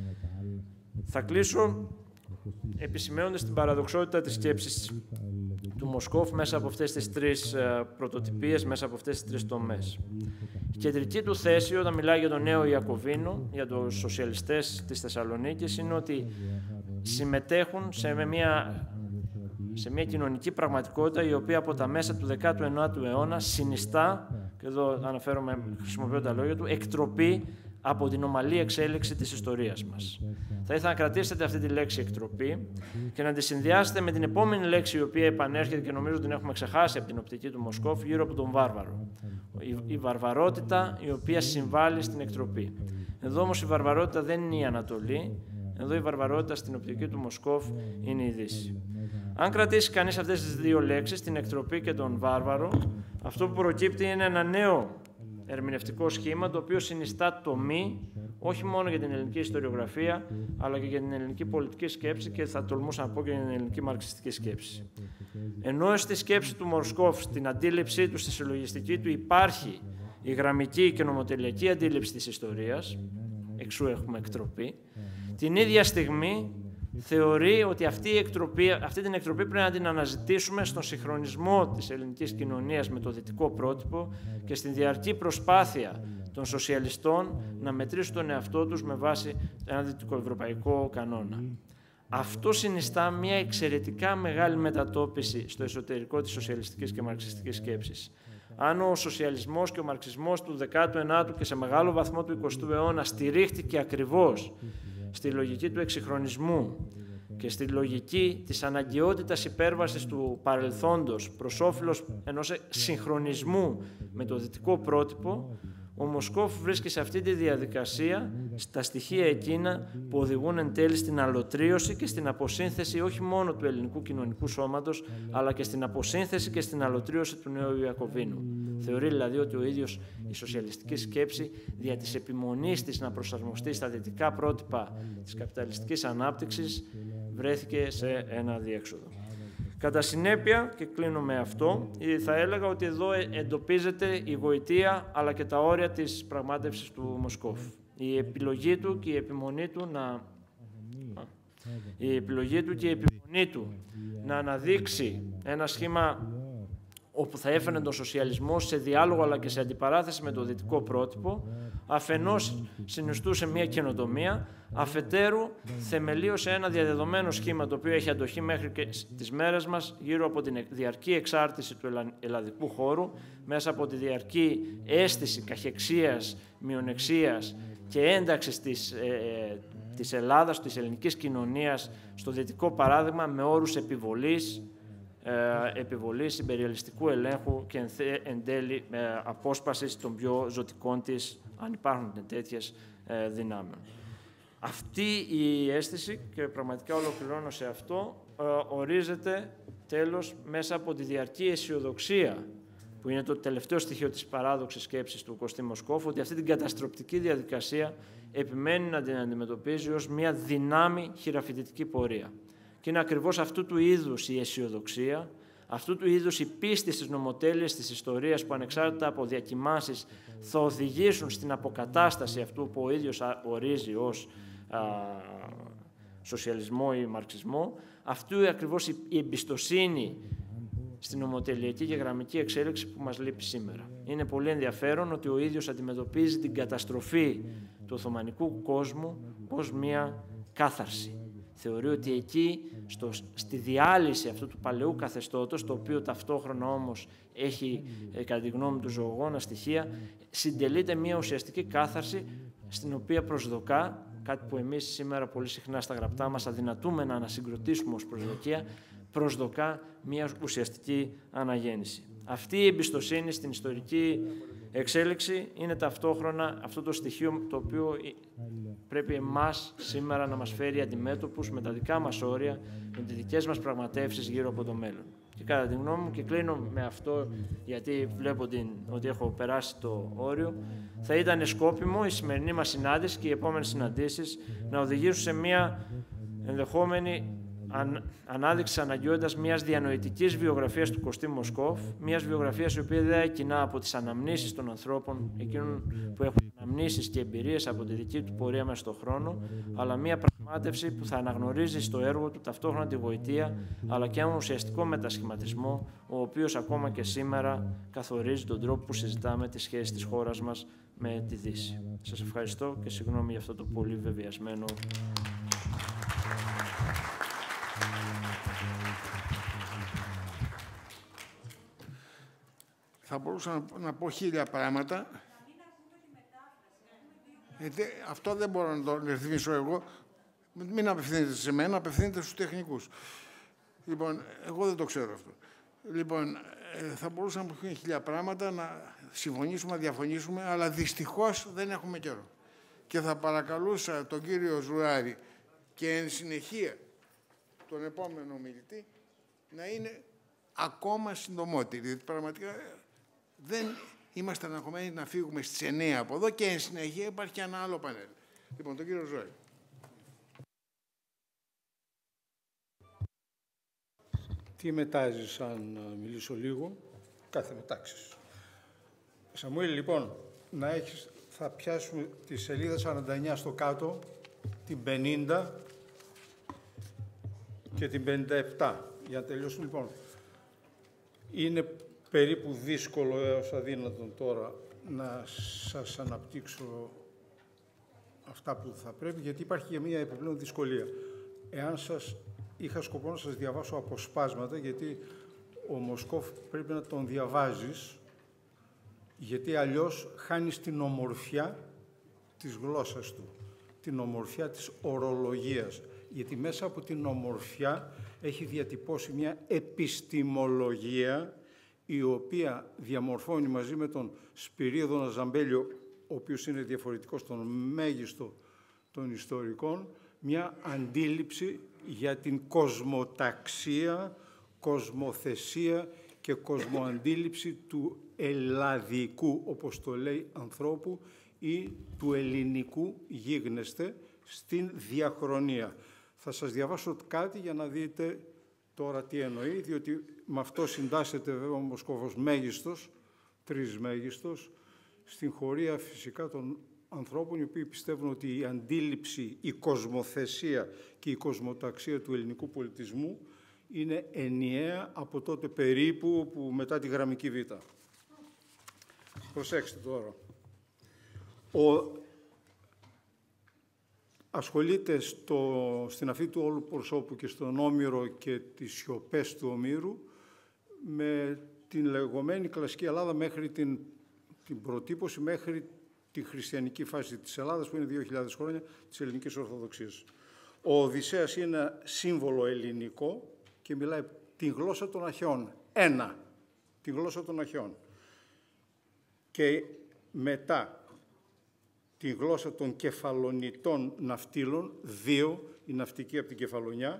Θα κλείσω επισημαίνοντας την παραδοξότητα της σκέψης του Μοσκόφ μέσα από αυτές τις τρεις πρωτοτυπίες, μέσα από αυτές τις τρεις τομές. Η κεντρική του θέση όταν μιλάει για τον νέο Ιακωβίνο, για τους σοσιαλιστές της Θεσσαλονίκης, είναι ότι συμμετέχουν σε μια, σε μια κοινωνική πραγματικότητα η οποία από τα μέσα του δέκατου ενάτου αιώνα συνιστά, και εδώ αναφέρομαι, χρησιμοποιώ τα λόγια του, εκτροπή από την ομαλή εξέλιξη της ιστορίας μας. Θα ήθελα να κρατήσετε αυτή τη λέξη εκτροπή και να τη συνδυάσετε με την επόμενη λέξη η οποία επανέρχεται και νομίζω την έχουμε ξεχάσει από την οπτική του Μοσκόφ, γύρω από τον βάρβαρο. Η, η βαρβαρότητα η οποία συμβάλλει στην εκτροπή. Εδώ όμως η βαρβαρότητα δεν είναι η Ανατολή, εδώ η βαρβαρότητα στην οπτική του Μοσκόφ είναι η Δύση. Αν κρατήσει κανείς αυτές τις δύο λέξεις, την εκτροπή και τον βάρβαρο, αυτό που προκύπτει είναι ένα νέο ερμηνευτικό σχήμα, το οποίο συνιστά τομή, όχι μόνο για την ελληνική ιστοριογραφία, αλλά και για την ελληνική πολιτική σκέψη και θα τολμούσα να πω και για την ελληνική μαρξιστική σκέψη. Ενώ στη σκέψη του Μοσκόφ, στην αντίληψή του, στη συλλογιστική του, υπάρχει η γραμμική και νομοτελειακή αντίληψη της ιστορίας, εξού έχουμε εκτροπή, την ίδια στιγμή θεωρεί ότι αυτή, η εκτροπή, αυτή την εκτροπή πρέπει να την αναζητήσουμε στον συγχρονισμό της ελληνικής κοινωνίας με το δυτικό πρότυπο και στην διαρκή προσπάθεια των σοσιαλιστών να μετρήσουν τον εαυτό τους με βάση ένα δυτικοευρωπαϊκό κανόνα. Αυτό συνιστά μια εξαιρετικά μεγάλη μετατόπιση στο εσωτερικό της σοσιαλιστικής και μαρξιστικής σκέψης. Αν ο σοσιαλισμός και ο μαρξισμός του δέκατου ενάτου και σε μεγάλο βαθμό του εικοστού αιώνα στηρίχτηκε ακριβώς στη λογική του εξυγχρονισμού και στη λογική της αναγκαιότητας υπέρβασης του παρελθόντος προς όφελος ενός συγχρονισμού με το δυτικό πρότυπο, ο Μοσκόφ βρίσκει σε αυτή τη διαδικασία στα στοιχεία εκείνα που οδηγούν εν τέλει στην αλωτρίωση και στην αποσύνθεση όχι μόνο του ελληνικού κοινωνικού σώματος, αλλά και στην αποσύνθεση και στην αλωτρίωση του νέου Ιακωβίνου. Θεωρεί δηλαδή ότι ο ίδιος η σοσιαλιστική σκέψη δια της επιμονής της να προσαρμοστεί στα δυτικά πρότυπα της καπιταλιστικής ανάπτυξης βρέθηκε σε ένα διέξοδο. Κατά συνέπεια, και κλείνω με αυτό, θα έλεγα ότι εδώ εντοπίζεται η γοητεία αλλά και τα όρια της πραγμάτευσης του Μοσκόφ. Η επιλογή του και η επιμονή του να, η επιλογή του και η επιμονή του να αναδείξει ένα σχήμα όπου θα έφερνε τον σοσιαλισμό σε διάλογο αλλά και σε αντιπαράθεση με το δυτικό πρότυπο, αφενός συνιστούσε μια καινοτομία, αφετέρου θεμελίωσε ένα διαδεδομένο σχήμα το οποίο έχει αντοχή μέχρι και τις μέρες μας γύρω από την διαρκή εξάρτηση του ελλαδικού χώρου, μέσα από τη διαρκή αίσθηση καχεξίας, μειονεξίας και ένταξης της, ε, της Ελλάδας, της ελληνικής κοινωνίας στο δυτικό παράδειγμα με όρους επιβολής, Ε, επιβολής υπεριαλιστικού ελέγχου και εν, εν τέλει ε, απόσπασης των πιο ζωτικών της, αν υπάρχουν τέτοιες ε, δυνάμεων. Αυτή η αίσθηση, και πραγματικά ολοκληρώνω σε αυτό, ε, ορίζεται τέλος μέσα από τη διαρκή αισιοδοξία, που είναι το τελευταίο στοιχείο της παράδοξης σκέψης του Κωστή Μοσκόφ, ότι αυτή την καταστροπτική διαδικασία επιμένει να την αντιμετωπίζει ως μια δυνάμει χειραφετητική πορεία. Και είναι ακριβώς αυτού του είδους η αισιοδοξία, αυτού του είδους η πίστη στις νομοτέλειες της ιστορίας που ανεξάρτητα από διακυμάνσεις θα οδηγήσουν στην αποκατάσταση αυτού που ο ίδιος ορίζει ως α, σοσιαλισμό ή μαρξισμό, αυτού ακριβώς η εμπιστοσύνη στην νομοτελειακή και γραμμική εξέλιξη που μας λείπει σήμερα. Είναι πολύ ενδιαφέρον ότι ο ίδιος αντιμετωπίζει την καταστροφή του Οθωμανικού κόσμου ως μια κάθαρση. Θεωρεί ότι εκεί, στο, στη διάλυση αυτού του παλαιού καθεστώτος, το οποίο ταυτόχρονα όμως έχει, ε, κατά τη γνώμη του, ζωογόνα στοιχεία, συντελείται μια ουσιαστική κάθαρση, στην οποία προσδοκά, κάτι που εμείς σήμερα πολύ συχνά στα γραπτά μας αδυνατούμε να ανασυγκροτήσουμε ως προσδοκία, προσδοκά μια ουσιαστική αναγέννηση. Αυτή η εμπιστοσύνη στην ιστορική εξέλιξη είναι ταυτόχρονα αυτό το στοιχείο το οποίο πρέπει εμάς σήμερα να μας φέρει αντιμέτωπους με τα δικά μας όρια, με τις δικές μας πραγματεύσεις γύρω από το μέλλον. Και κατά τη γνώμη μου, και κλείνω με αυτό γιατί βλέπω την, ότι έχω περάσει το όριο, θα ήταν σκόπιμο η σημερινή μας συνάντηση και οι επόμενες συναντήσεις να οδηγήσουν σε μια ενδεχόμενη αν, ανάδειξη αναγκαιότητας μιας διανοητικής βιογραφίας του Κωστή Μοσκόφ, μιας βιογραφίας η οποία δεν κοινά από τις αναμνήσεις των ανθρώπων, εκείνων που έχουν αναμνήσεις και εμπειρίες από τη δική του πορεία μέσα στον χρόνο, αλλά μια πραγμάτευση που θα αναγνωρίζει στο έργο του ταυτόχρονα τη γοητεία, αλλά και έναν ουσιαστικό μετασχηματισμό, ο οποίος ακόμα και σήμερα καθορίζει τον τρόπο που συζητάμε τις σχέσεις της χώρας μας με τη Δύση. Σας ευχαριστώ και συγγνώμη για αυτό το πολύ βεβαιασμένο. Θα μπορούσα να πω χίλια πράγματα. Ε, δε, αυτό δεν μπορώ να το ρυθμίσω εγώ. Μην απευθύνετε σε μένα, απευθύνετε στους τεχνικούς. Λοιπόν, εγώ δεν το ξέρω αυτό. Λοιπόν, ε, θα μπορούσα να πω χίλια πράγματα, να συμφωνήσουμε, να διαφωνήσουμε, αλλά δυστυχώς δεν έχουμε καιρό. Και θα παρακαλούσα τον κύριο Ζουράρη και εν συνεχεία τον επόμενο μιλητή να είναι ακόμα συντομότερη. Διότι πραγματικά δεν είμαστε ανακομμένοι να φύγουμε στις εννέα από εδώ και εν συνεχεία υπάρχει και ένα άλλο πανέλ. Λοιπόν, τον κύριο Ζώη. Τι μετάζεις, αν μιλήσω λίγο, κάθε μετάξεις. Σαμουήλ, λοιπόν, να έχεις, θα πιάσουμε τη σελίδα σαράντα εννέα στο κάτω, την πενήντα και την πενήντα επτά. Για να τελειώσουμε, λοιπόν. Είναι περίπου δύσκολο έως αδύνατον τώρα να σας αναπτύξω αυτά που θα πρέπει, γιατί υπάρχει και μία επιπλέον δυσκολία. Εάν σας είχα σκοπό να σας διαβάσω αποσπάσματα, γιατί ο Μοσκόφ πρέπει να τον διαβάζεις, γιατί αλλιώς χάνεις την ομορφιά της γλώσσας του, την ομορφιά της ορολογίας, γιατί μέσα από την ομορφιά έχει διατυπώσει μια επιστημολογία η οποία διαμορφώνει μαζί με τον Σπυρίδωνα Ζαμπέλιο, ο οποίος είναι διαφορετικός στον μέγιστο των ιστορικών, μια αντίληψη για την κοσμοταξία, κοσμοθεσία και κοσμοαντίληψη του ελλαδικού, όπως το λέει, ανθρώπου ή του ελληνικού γίγνεσθε στην διαχρονία. Θα σας διαβάσω κάτι για να δείτε τώρα τι εννοεί, διότι με αυτό συντάσσεται βέβαια ο Μοσκόφος μέγιστος, τρισμέγιστος, στην χωρία φυσικά των ανθρώπων οι οποίοι πιστεύουν ότι η αντίληψη, η κοσμοθεσία και η κοσμοταξία του ελληνικού πολιτισμού είναι ενιαία από τότε περίπου που μετά τη γραμμική Β. Προσέξτε τώρα. Ο ασχολείται στο, στην αφή του όλου προσώπου και στον Όμηρο και τις σιωπές του Ομήρου με την λεγόμενη κλασική Ελλάδα μέχρι την, την προτύπωση, μέχρι τη χριστιανική φάση της Ελλάδας που είναι δύο χιλιάδες χρόνια της ελληνικής Ορθοδοξίας. Ο Οδυσσέας είναι ένα σύμβολο ελληνικό και μιλάει την γλώσσα των Αχαιών. Ένα, την γλώσσα των Αχαιών. Και μετά τη γλώσσα των κεφαλονιτών ναυτίλων, δύο, η ναυτική από την Κεφαλονιά,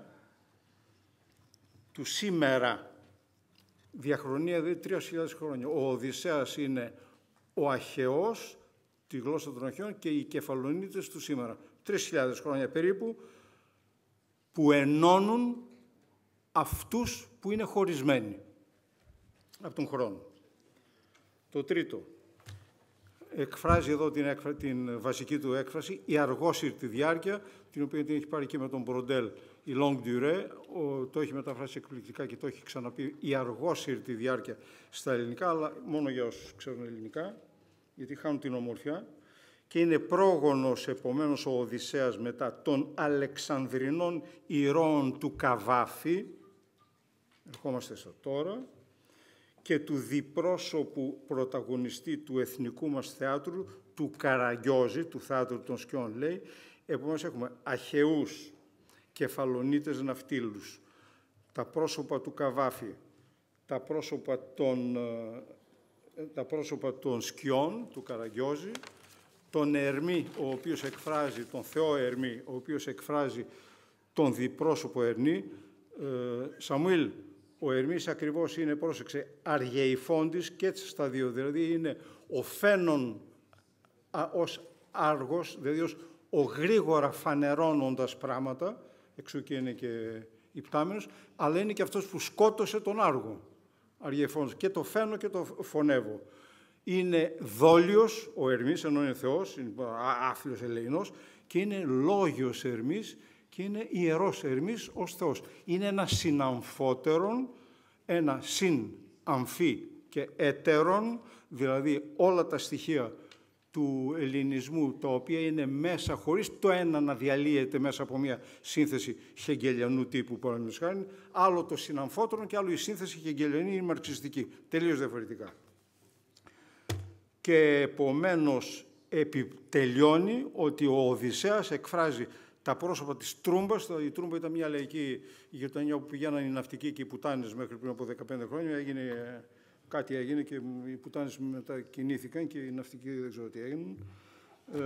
του σήμερα, διαχρονία δηλαδή τρεις χιλιάδες χρόνια. Ο Οδυσσέας είναι ο Αχαιός, τη γλώσσα των Αχαιών και οι κεφαλονίτες του σήμερα. Τρεις χιλιάδες χρόνια περίπου, που ενώνουν αυτούς που είναι χωρισμένοι από τον χρόνο. Το τρίτο, εκφράζει εδώ την, έκφρα, την βασική του έκφραση, η αργόσυρτη διάρκεια, την οποία την έχει πάρει και με τον Μπροντέλ, η longue durée, ο, το έχει μεταφράσει εκπληκτικά και το έχει ξαναπεί, η αργόσυρτη διάρκεια στα ελληνικά, αλλά μόνο για όσους ξέρουν ελληνικά, γιατί χάνουν την ομορφιά. Και είναι πρόγονος, επομένως, ο Οδυσσέας μετά των Αλεξανδρινών ηρώων του Καβάφη, ερχόμαστε στο τώρα, και του διπρόσωπου πρωταγωνιστή του εθνικού μας θεάτρου, του Καραγκιόζη, του θεάτρου των Σκιών, λέει. Επομένως έχουμε Αχαιούς, κεφαλονίτες ναυτίλους, τα πρόσωπα του Καβάφη, τα πρόσωπα των, τα πρόσωπα των Σκιών, του Καραγκιόζη, τον Ερμή, ο οποίος εκφράζει, τον Θεό Ερμή, ο οποίος εκφράζει τον διπρόσωπο Ερμή. Ε, Σαμουήλ, ο Ερμής ακριβώς είναι, πρόσεξε, αργεϊφόντης και έτσι στα δύο. Δηλαδή είναι ο φαίνον α, ως άργος, δηλαδή ως ο γρήγορα φανερώνοντας πράγματα, εξού και είναι και υπτάμενος, αλλά είναι και αυτός που σκότωσε τον άργο. Αργεϊφόντης. Και το φαίνω και το φωνεύω. Είναι δόλιος ο Ερμής, ενώ είναι Θεός, είναι άθλιος ελεηνός, και είναι λόγιος Ερμής και είναι ιερός Ερμής ως Θεός. Είναι ένα συναμφότερον, ένα συν αμφί και έτερον, δηλαδή όλα τα στοιχεία του ελληνισμού, τα οποία είναι μέσα, χωρίς το ένα να διαλύεται μέσα από μια σύνθεση χεγγελιανού τύπου, παραδείγματος χάριν, άλλο το συναμφότερον και άλλο η σύνθεση χεγγελιανή είναι μαρξιστική, τελείως διαφορετικά. Και επομένως επιτελειώνει ότι ο Οδυσσέας εκφράζει τα πρόσωπα της Τρούμπας. Η Τρούμπα ήταν μια λαϊκή γειτονιά όπου πηγαίναν οι ναυτικοί και οι πουτάνες μέχρι πριν από δεκαπέντε χρόνια. Έγινε, κάτι έγινε και οι πουτάνες μετακινήθηκαν και οι ναυτικοί δεν ξέρω τι έγιναν. Ε,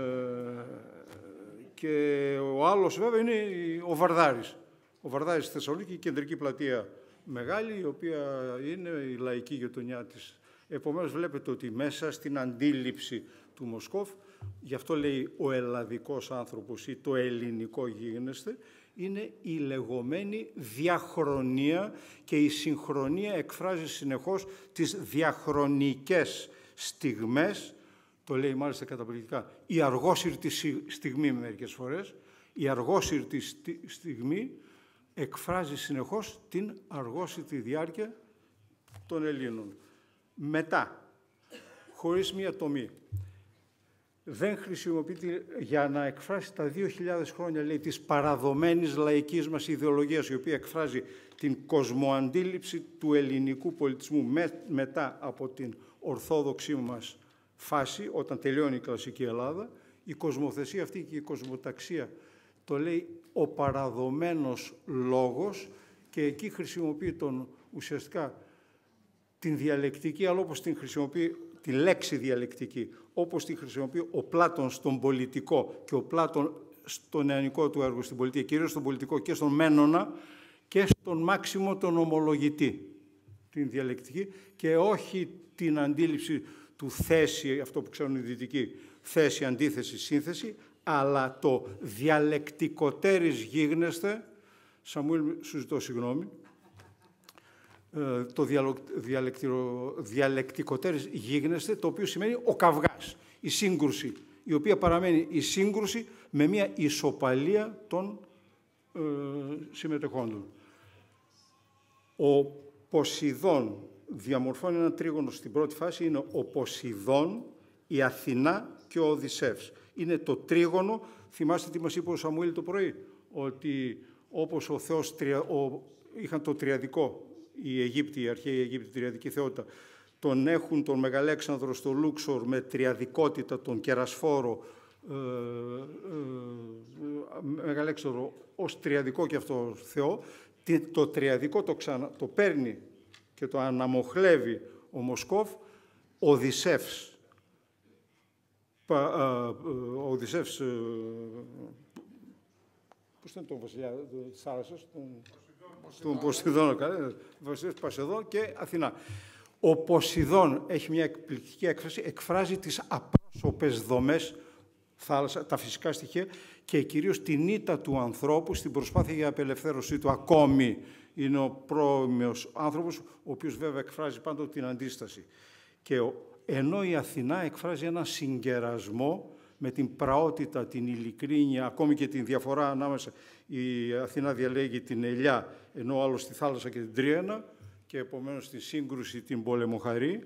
και ο άλλος βέβαια είναι ο Βαρδάρης. Ο Βαρδάρης στη Θεσσαλονίκη, η κεντρική πλατεία μεγάλη, η οποία είναι η λαϊκή γειτονιά της. Επομένως, βλέπετε ότι μέσα στην αντίληψη του Μοσκόφ, γι' αυτό λέει ο ελλαδικός άνθρωπος ή το ελληνικό γίγνεσθε, είναι η λεγόμενη διαχρονία, και η συγχρονία εκφράζει συνεχώς τις διαχρονικές στιγμές, το λέει μάλιστα καταπληκτικά, η αργόσυρτη στιγμή μερικές φορές, η αργόσυρτη στιγμή εκφράζει συνεχώς την αργόσυρτη διάρκεια των Ελλήνων. Μετά, χωρίς μία τομή, δεν χρησιμοποιείται για να εκφράσει τα δύο χιλιάδες χρόνια, λέει, της παραδομένης λαϊκής μας ιδεολογίας, η οποία εκφράζει την κοσμοαντίληψη του ελληνικού πολιτισμού με, μετά από την ορθόδοξή μας φάση, όταν τελειώνει η κλασική Ελλάδα. Η κοσμοθεσία αυτή και η κοσμοταξία το λέει ο παραδομένος λόγος, και εκεί χρησιμοποιεί τον, ουσιαστικά την διαλεκτική, αλλά όπως την χρησιμοποιεί, τη λέξη διαλεκτική, όπως τη χρησιμοποιεί ο Πλάτων στον πολιτικό και ο Πλάτων στο νεανικό του έργο στην πολιτεία, κυρίως στον πολιτικό και στον Μένονα και στον Μάξιμο τον ομολογητή, την διαλεκτική, και όχι την αντίληψη του θέση, αυτό που ξέρουν οι δυτικοί, θέση, αντίθεση, σύνθεση, αλλά το διαλεκτικοτέρης γίγνεσθε, Σαμουήλ, σου ζητώ συγγνώμη, το διαλεκτικοτέρης γίγνεσθε, το οποίο σημαίνει ο καυγάς, η σύγκρουση, η οποία παραμένει η σύγκρουση με μια ισοπαλία των ε, συμμετεχόντων. Ο Ποσειδών διαμορφώνει ένα τρίγωνο στην πρώτη φάση, είναι ο Ποσειδών, η Αθηνά και ο Οδυσσεύς. Είναι το τρίγωνο, θυμάστε τι μας είπε ο Σαμουήλ το πρωί, ότι όπως ο Θεός, ο, είχαν το τριαδικό, οι Αιγύπτιοι, οι αρχαίοι Αιγύπτιοι, η τριαδική θεότητα, τον έχουν τον Μεγαλέξανδρο στο Λούξορ με τριαδικότητα, τον Κερασφόρο, ε, ε, Μεγαλέξανδρο ως τριαδικό και αυτό Θεό. Το τριαδικό το, ξανα, το παίρνει και το αναμοχλεύει ο Μοσκόφ, ο Οδυσσεύς. Ο Οδυσσεύς, πώς ήταν το βασιλιά της θάλασσας, τον Ποσειδώνα, Βασιλεύς Πασεδόν και Αθηνά. Ο Ποσειδών έχει μια εκπληκτική έκφραση, εκφράζει τις απρόσωπες δομές, θάλασσα, τα φυσικά στοιχεία και κυρίως την ήττα του ανθρώπου στην προσπάθεια για απελευθέρωσή του. Ακόμη είναι ο πρώιμος άνθρωπος, ο οποίος βέβαια εκφράζει πάντοτε την αντίσταση. Και ενώ η Αθηνά εκφράζει ένα συγκερασμό με την πραότητα, την ειλικρίνεια, ακόμη και την διαφορά ανάμεσα. Η Αθηνά διαλέγει την ελιά, ενώ ο άλλος τη θάλασσα και την τρίανα, και επομένως τη σύγκρουση την πολεμοχαρή.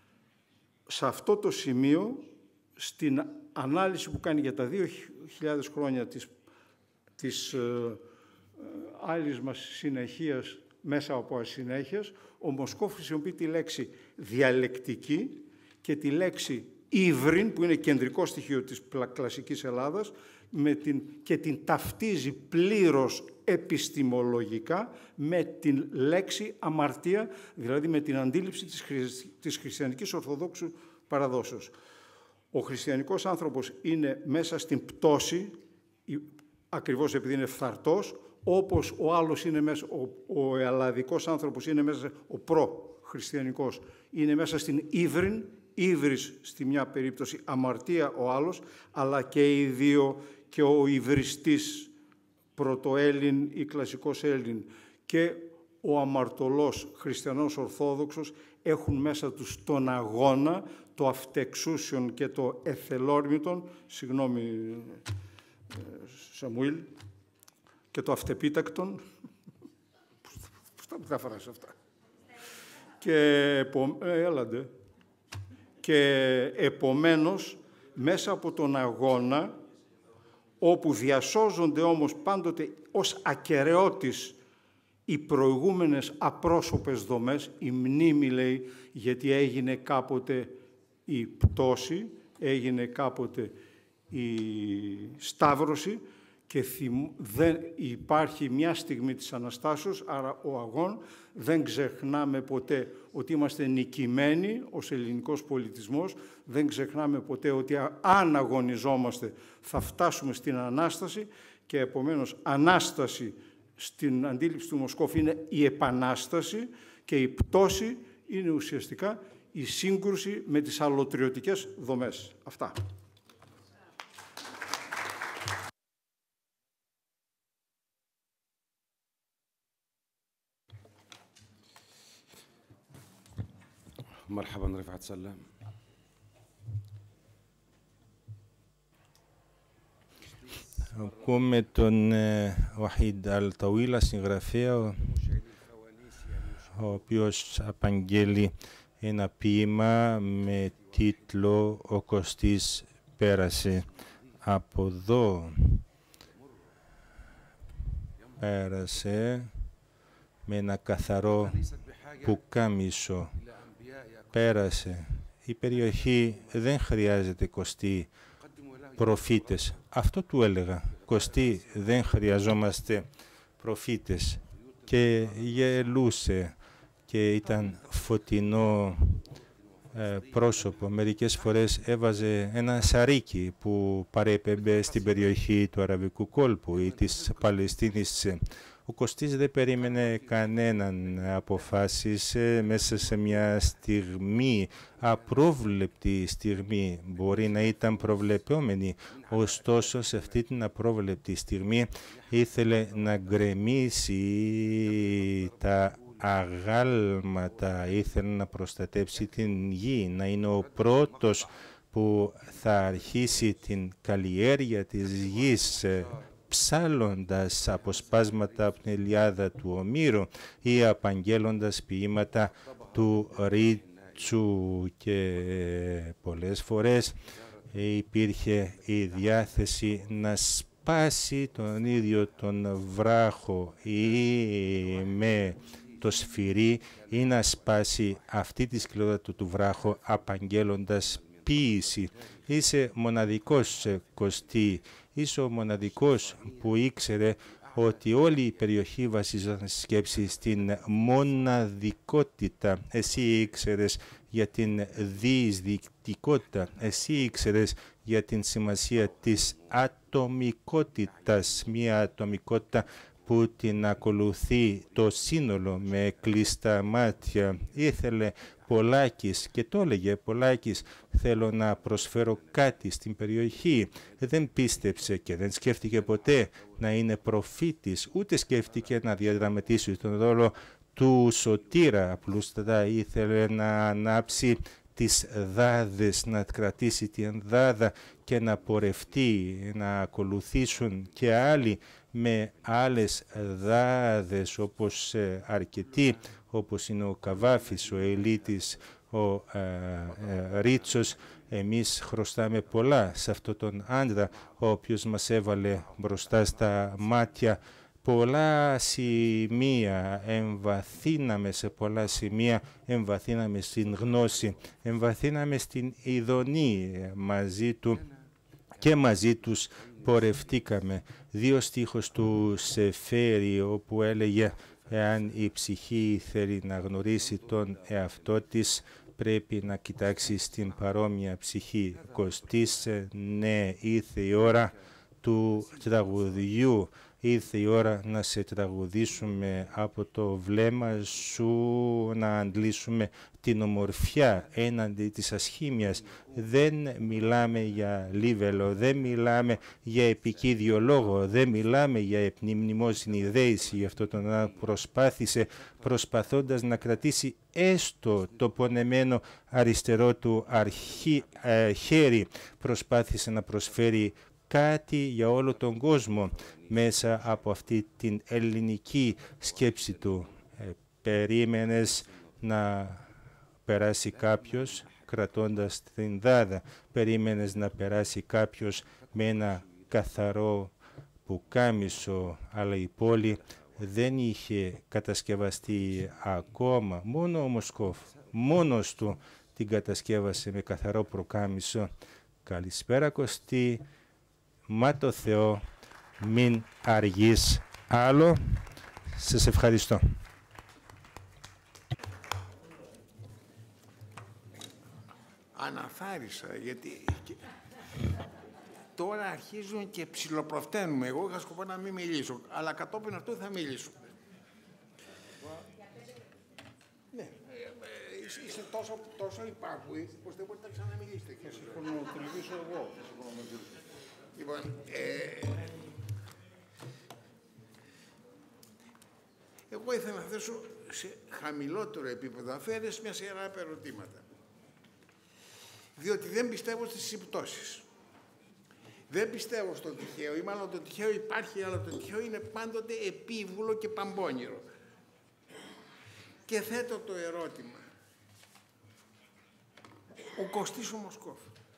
Σε αυτό το σημείο, στην ανάλυση που κάνει για τα δύο χιλιάδες χρόνια της, της ε, άλλης μας συνεχείας μέσα από ασυνέχειας, ο Μοσκόφ χρησιμοποιεί τη λέξη διαλεκτική και τη λέξη ύβριν, που είναι κεντρικό στοιχείο της κλασικής Ελλάδας, με την, και την ταυτίζει πλήρως επιστημολογικά με την λέξη αμαρτία, δηλαδή με την αντίληψη της, χρησ, της χριστιανικής ορθοδόξου παραδόσεως. Ο χριστιανικός άνθρωπος είναι μέσα στην πτώση, ακριβώς επειδή είναι φθαρτός, όπως ο άλλος είναι μέσα, ο, ο ελλαδικός άνθρωπος είναι μέσα, ο προ-χριστιανικός, είναι μέσα στην ύβριν, ύβρις στη μια περίπτωση, αμαρτία ο άλλος, αλλά και οι δύο, και ο υβριστής πρωτοέλλην ή κλασικός Έλλην και ο αμαρτωλός χριστιανός ορθόδοξος έχουν μέσα τους τον αγώνα, το αυτεξούσιον και το εθελόρμητον, συγγνώμη Σαμουήλ, και το αυτεπίτακτον. Πώς τα μεταφράζω αυτά. Και ε, έλαντε. Και επομένως, μέσα από τον αγώνα, όπου διασώζονται όμως πάντοτε ως ακεραιότης οι προηγούμενες απρόσωπες δομές, η μνήμη λέει, γιατί έγινε κάποτε η πτώση, έγινε κάποτε η σταύρωση και δεν υπάρχει μια στιγμή της Αναστάσεως, άρα ο αγών, δεν ξεχνάμε ποτέ ότι είμαστε νικημένοι ως ελληνικός πολιτισμός, δεν ξεχνάμε ποτέ ότι αν αγωνιζόμαστε θα φτάσουμε στην Ανάσταση και επομένως Ανάσταση στην αντίληψη του Μοσκόφ είναι η επανάσταση και η πτώση είναι ουσιαστικά η σύγκρουση με τις αλλοτριωτικές δομές. Αυτά. مرحبا رفعت سلام. Ακούμε τον Βαχίντ Αλ-Ταουίλα, συγγραφέα, ο οποίος απαγγέλει ένα ποίημα με τίτλο «Ο Κωστής πέρασε από εδώ». Πέρασε με ένα καθαρό πουκάμισο. Πέρασε. Η περιοχή δεν χρειάζεται Κωστή προφήτες. Αυτό του έλεγα. Κωστή, δεν χρειαζόμαστε προφήτες. Και γελούσε και ήταν φωτεινό ε, πρόσωπο. Μερικές φορές έβαζε ένα σαρίκι που παρέπεμπε στην περιοχή του Αραβικού κόλπου ή της Παλαιστίνης. Ο Κωστής δεν περίμενε κανέναν, αποφάσισε μέσα σε μια στιγμή, απρόβλεπτη στιγμή, μπορεί να ήταν προβλεπόμενη, ωστόσο σε αυτή την απρόβλεπτη στιγμή ήθελε να γκρεμίσει τα αγάλματα, ήθελε να προστατεύσει την γη, να είναι ο πρώτος που θα αρχίσει την καλλιέργεια της γης, ψάλλοντας αποσπάσματα από την Ηλιάδα του Ομήρου ή απαγγέλλοντας ποίηματα του Ρίτσου, και πολλές φορές υπήρχε η διάθεση να σπάσει τον ίδιο τον βράχο ή με το σφυρί ή να σπάσει αυτή τη σκληρότητα του βράχου απαγγέλλοντας ποίηση. Είσαι μοναδικός, Κωστή. Είσαι ο μοναδικός που ήξερε ότι όλη η περιοχή βασίζονταν στη σκέψη στην μοναδικότητα. Εσύ ήξερες για την διεισδυτικότητα. Εσύ ήξερες για την σημασία της ατομικότητας. Μια ατομικότητα που την ακολουθεί το σύνολο με κλειστά μάτια. Ήθελε Πολάκης και το έλεγε Πολάκης, θέλω να προσφέρω κάτι στην περιοχή. Δεν πίστεψε και δεν σκέφτηκε ποτέ να είναι προφήτης, ούτε σκέφτηκε να διαδραματίσει τον ρόλο του σωτήρα. Απλούστατα ήθελε να ανάψει τις δάδες, να κρατήσει την δάδα και να πορευτεί, να ακολουθήσουν και άλλοι με άλλες δάδες, όπως ε, αρκετοί, όπως είναι ο Καβάφης, ο Ελίτης, ο ε, ε, Ρίτσος. Εμείς χρωστάμε πολλά σε αυτόν τον άντρα, ο οποίος μας έβαλε μπροστά στα μάτια πολλά σημεία, εμβαθύναμε σε πολλά σημεία, εμβαθύναμε στην γνώση, εμβαθύναμε στην ειδονή μαζί του και μαζί τους πορευτήκαμε. Δύο στίχος του Σεφέρη, όπου έλεγε εάν η ψυχή θέλει να γνωρίσει τον εαυτό της, πρέπει να κοιτάξει στην παρόμοια ψυχή. Κωστής, ναι, ήρθε η ώρα του τραγουδιού. Ήρθε η ώρα να σε τραγουδήσουμε από το βλέμμα σου, να αντλήσουμε την ομορφιά έναντι της ασχήμιας. Δεν μιλάμε για λίβελο, δεν μιλάμε για επικίδιο λόγο, δεν μιλάμε για επνημνημόσυνη δέηση. Γι' αυτό τον προσπάθησε, προσπαθώντας να κρατήσει έστω το πονεμένο αριστερό του αρχή, ε, χέρι, προσπάθησε να προσφέρει κάτι για όλο τον κόσμο μέσα από αυτή την ελληνική σκέψη του. Ε, περίμενες να περάσει κάποιος κρατώντας την δάδα. Περίμενες να περάσει κάποιος με ένα καθαρό πουκάμισο, αλλά η πόλη δεν είχε κατασκευαστεί ακόμα. Μόνο ο Μοσκόφ, μόνος του την κατασκεύασε με καθαρό πουκάμισο. Καλησπέρα Κωστή. Μα το Θεό, μην αργείς άλλο. Σας ευχαριστώ. Αναθάρισα, γιατί τώρα αρχίζουν και ψιλοπροφταίνουμε. Εγώ είχα σκοπό να μην μιλήσω, αλλά κατόπιν αυτού θα μιλήσω. Ναι, είστε τόσο, τόσο υπάκουοι, πως δεν μπορείτε να ξαναμιλήσετε. Θα συγχρονοτριβήσω εγώ. Λοιπόν, ε, εγώ ήθελα να θέσω σε χαμηλότερο επίπεδο αφαίρεση μια σειρά από ερωτήματα. Διότι δεν πιστεύω στις συμπτώσεις. Δεν πιστεύω στο τυχαίο, ή μάλλον το τυχαίο υπάρχει, αλλά το τυχαίο είναι πάντοτε επίβουλο και παμπώνυρο. Και θέτω το ερώτημα. Ο Κωστής ο Μοσκόφ.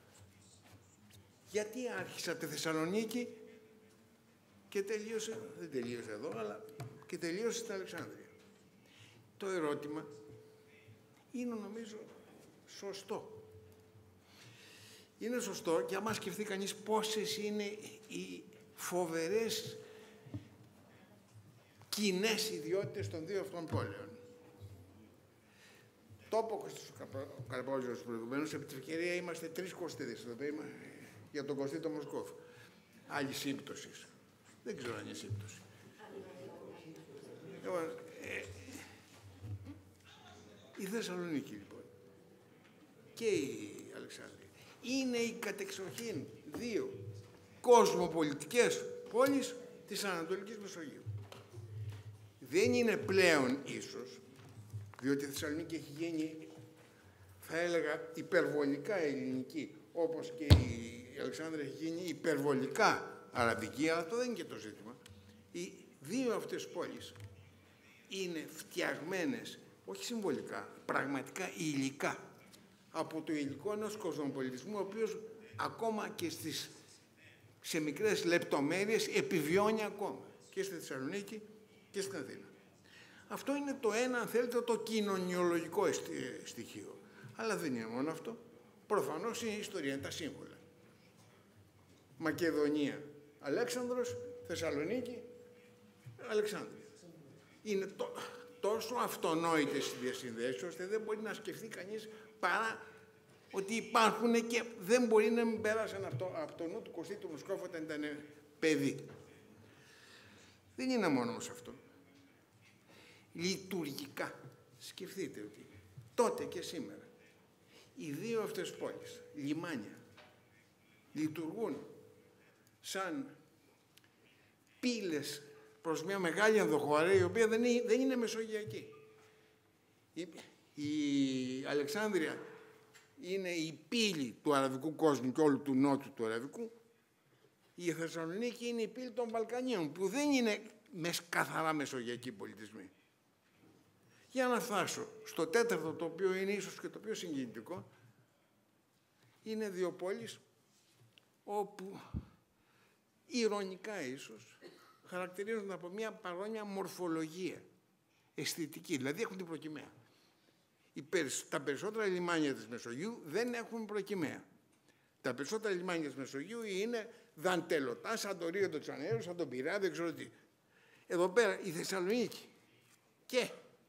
Γιατί άρχισε από τη Θεσσαλονίκη και τελείωσε, δεν τελείωσε εδώ, αλλά και τελείωσε στην Αλεξάνδρεια. Το ερώτημα είναι, νομίζω, σωστό. Είναι σωστό και άμα σκεφτεί κανείς πόσες είναι οι φοβερές κοινές ιδιότητες των δύο αυτών πόλεων. Το είπε ο Κωστής ο Καραπαόζιος προηγουμένως, επί τη ευκαιρία είμαστε τρεις Κωστίδες εδώ πέρα για τον Κωστή τον Μοσκόφ. Άλλη σύμπτωση. Δεν ξέρω αν είναι σύμπτωση. Ε, η Θεσσαλονίκη λοιπόν και η Αλεξάνδρεια είναι οι κατεξοχήν δύο κοσμοπολιτικές πόλεις της Ανατολικής Μεσογείου. Δεν είναι πλέον ίσως, διότι η Θεσσαλονίκη έχει γίνει, θα έλεγα, υπερβολικά ελληνική, όπως και η Αλεξάνδρεια έχει γίνει υπερβολικά αραβική, αλλά αυτό δεν είναι και το ζήτημα. Οι δύο αυτές πόλεις είναι φτιαγμένες, όχι συμβολικά, πραγματικά υλικά, από το υλικό ενός κοσμοπολιτισμού, ο οποίος ακόμα και στις, σε μικρές λεπτομέρειες επιβιώνει ακόμα, και στη Θεσσαλονίκη και στην Αθήνα. Αυτό είναι το ένα, αν θέλετε, το κοινωνιολογικό στοιχείο. Αλλά δεν είναι μόνο αυτό. Προφανώς η ιστορία είναι τα σύμβολα. Μακεδονία, Αλέξανδρος, Θεσσαλονίκη, Αλεξάνδρεια. Είναι το, τόσο αυτονόητες οι διασυνδέσεις, ώστε δεν μπορεί να σκεφτεί κανείς παρά ότι υπάρχουν και δεν μπορεί να μην πέρασαν αυτό, από το νου του Κωστή του Μοσκόφ όταν ήταν παιδί. Δεν είναι μόνο όμως αυτό. Λειτουργικά, σκεφτείτε ότι τότε και σήμερα οι δύο αυτές πόλεις, λιμάνια, λειτουργούν σαν πύλες προς μια μεγάλη ενδοχώρα, η οποία δεν είναι, δεν είναι μεσογειακή. Η, η Αλεξάνδρεια είναι η πύλη του αραβικού κόσμου και όλου του νότου του αραβικού. Η Θεσσαλονίκη είναι η πύλη των Βαλκανίων, που δεν είναι καθαρά μεσογειακοί πολιτισμοί. Για να φτάσω στο τέταρτο, το οποίο είναι ίσως και το πιο συγκινητικό, είναι δύο πόλεις όπου ηρωνικά ίσως χαρακτηρίζονται από μια παρόμοια μορφολογία αισθητική, δηλαδή έχουν την προκυμαία. Τα περισσότερα λιμάνια της Μεσογείου δεν έχουν προκυμαία. Τα περισσότερα λιμάνια της Μεσογείου είναι δαντελωτά, σαν το Ρίο του Τζανέιρο, σαν τον Πειραιά, δεν ξέρω τι. Εδώ πέρα η Θεσσαλονίκη και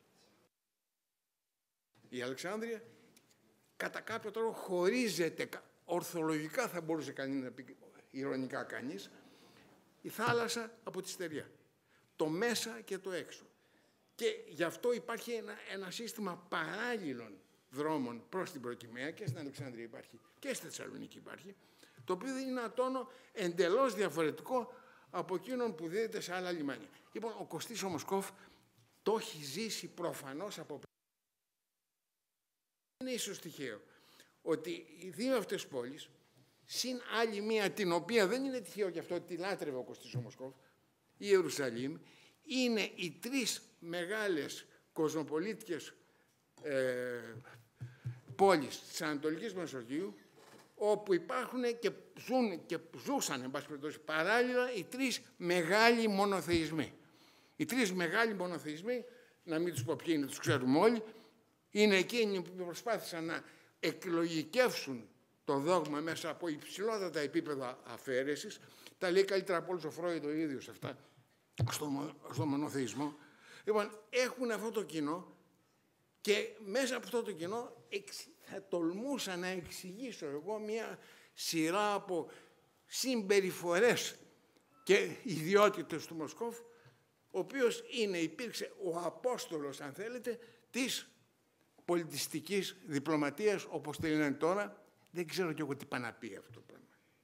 η Αλεξάνδρεια κατά κάποιο τρόπο χωρίζεται, ορθολογικά θα μπορούσε κανείς να πει, ηρωνικά κανείς, η θάλασσα από τη στεριά. Το μέσα και το έξω. Και γι' αυτό υπάρχει ένα, ένα σύστημα παράλληλων δρόμων προς την προκυμαία, και στην Αλεξάνδρεια υπάρχει και στη Θεσσαλονίκη υπάρχει, το οποίο δίνει ένα τόνο εντελώς διαφορετικό από εκείνον που δίδεται σε άλλα λιμάνια. Λοιπόν, ο Κωστής ο Μοσκόφ το έχει ζήσει προφανώς από πριν. Είναι ίσως τυχαίο ότι οι δύο αυτές πόλεις, συν άλλη μία, την οποία δεν είναι τυχαίο και αυτό ότι τη λάτρευε ο Κωστής ο Μοσκόφ, η Ιερουσαλήμ, είναι οι τρεις μεγάλες κοσμοπολίτικες ε, πόλεις της Ανατολικής Μεσογείου, όπου υπάρχουν και ζουν και ζούσαν, εν πάση περιπτώσει, παράλληλα οι τρεις μεγάλοι μονοθεϊσμοί. Οι τρεις μεγάλοι μονοθεϊσμοί, να μην τους πω ποιοι είναι, τους ξέρουμε όλοι, είναι εκείνοι που προσπάθησαν να εκλογικεύσουν το δόγμα μέσα από υψηλότατα επίπεδα αφαίρεσης. Τα λέει καλύτερα από όλους ο Φρόιντ ο ίδιος αυτά, στο, στο μονοθεϊσμό. Λοιπόν, έχουν αυτό το κοινό και μέσα από αυτό το κοινό θα τολμούσα να εξηγήσω εγώ μια σειρά από συμπεριφορές και ιδιότητες του Μοσκόφ, ο οποίος είναι, υπήρξε ο απόστολος, αν θέλετε, της πολιτιστικής διπλωματίας, όπως το λένε τώρα. Δεν ξέρω κι εγώ τι πάει να πει αυτό το πράγμα.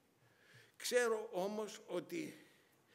Ξέρω όμως ότι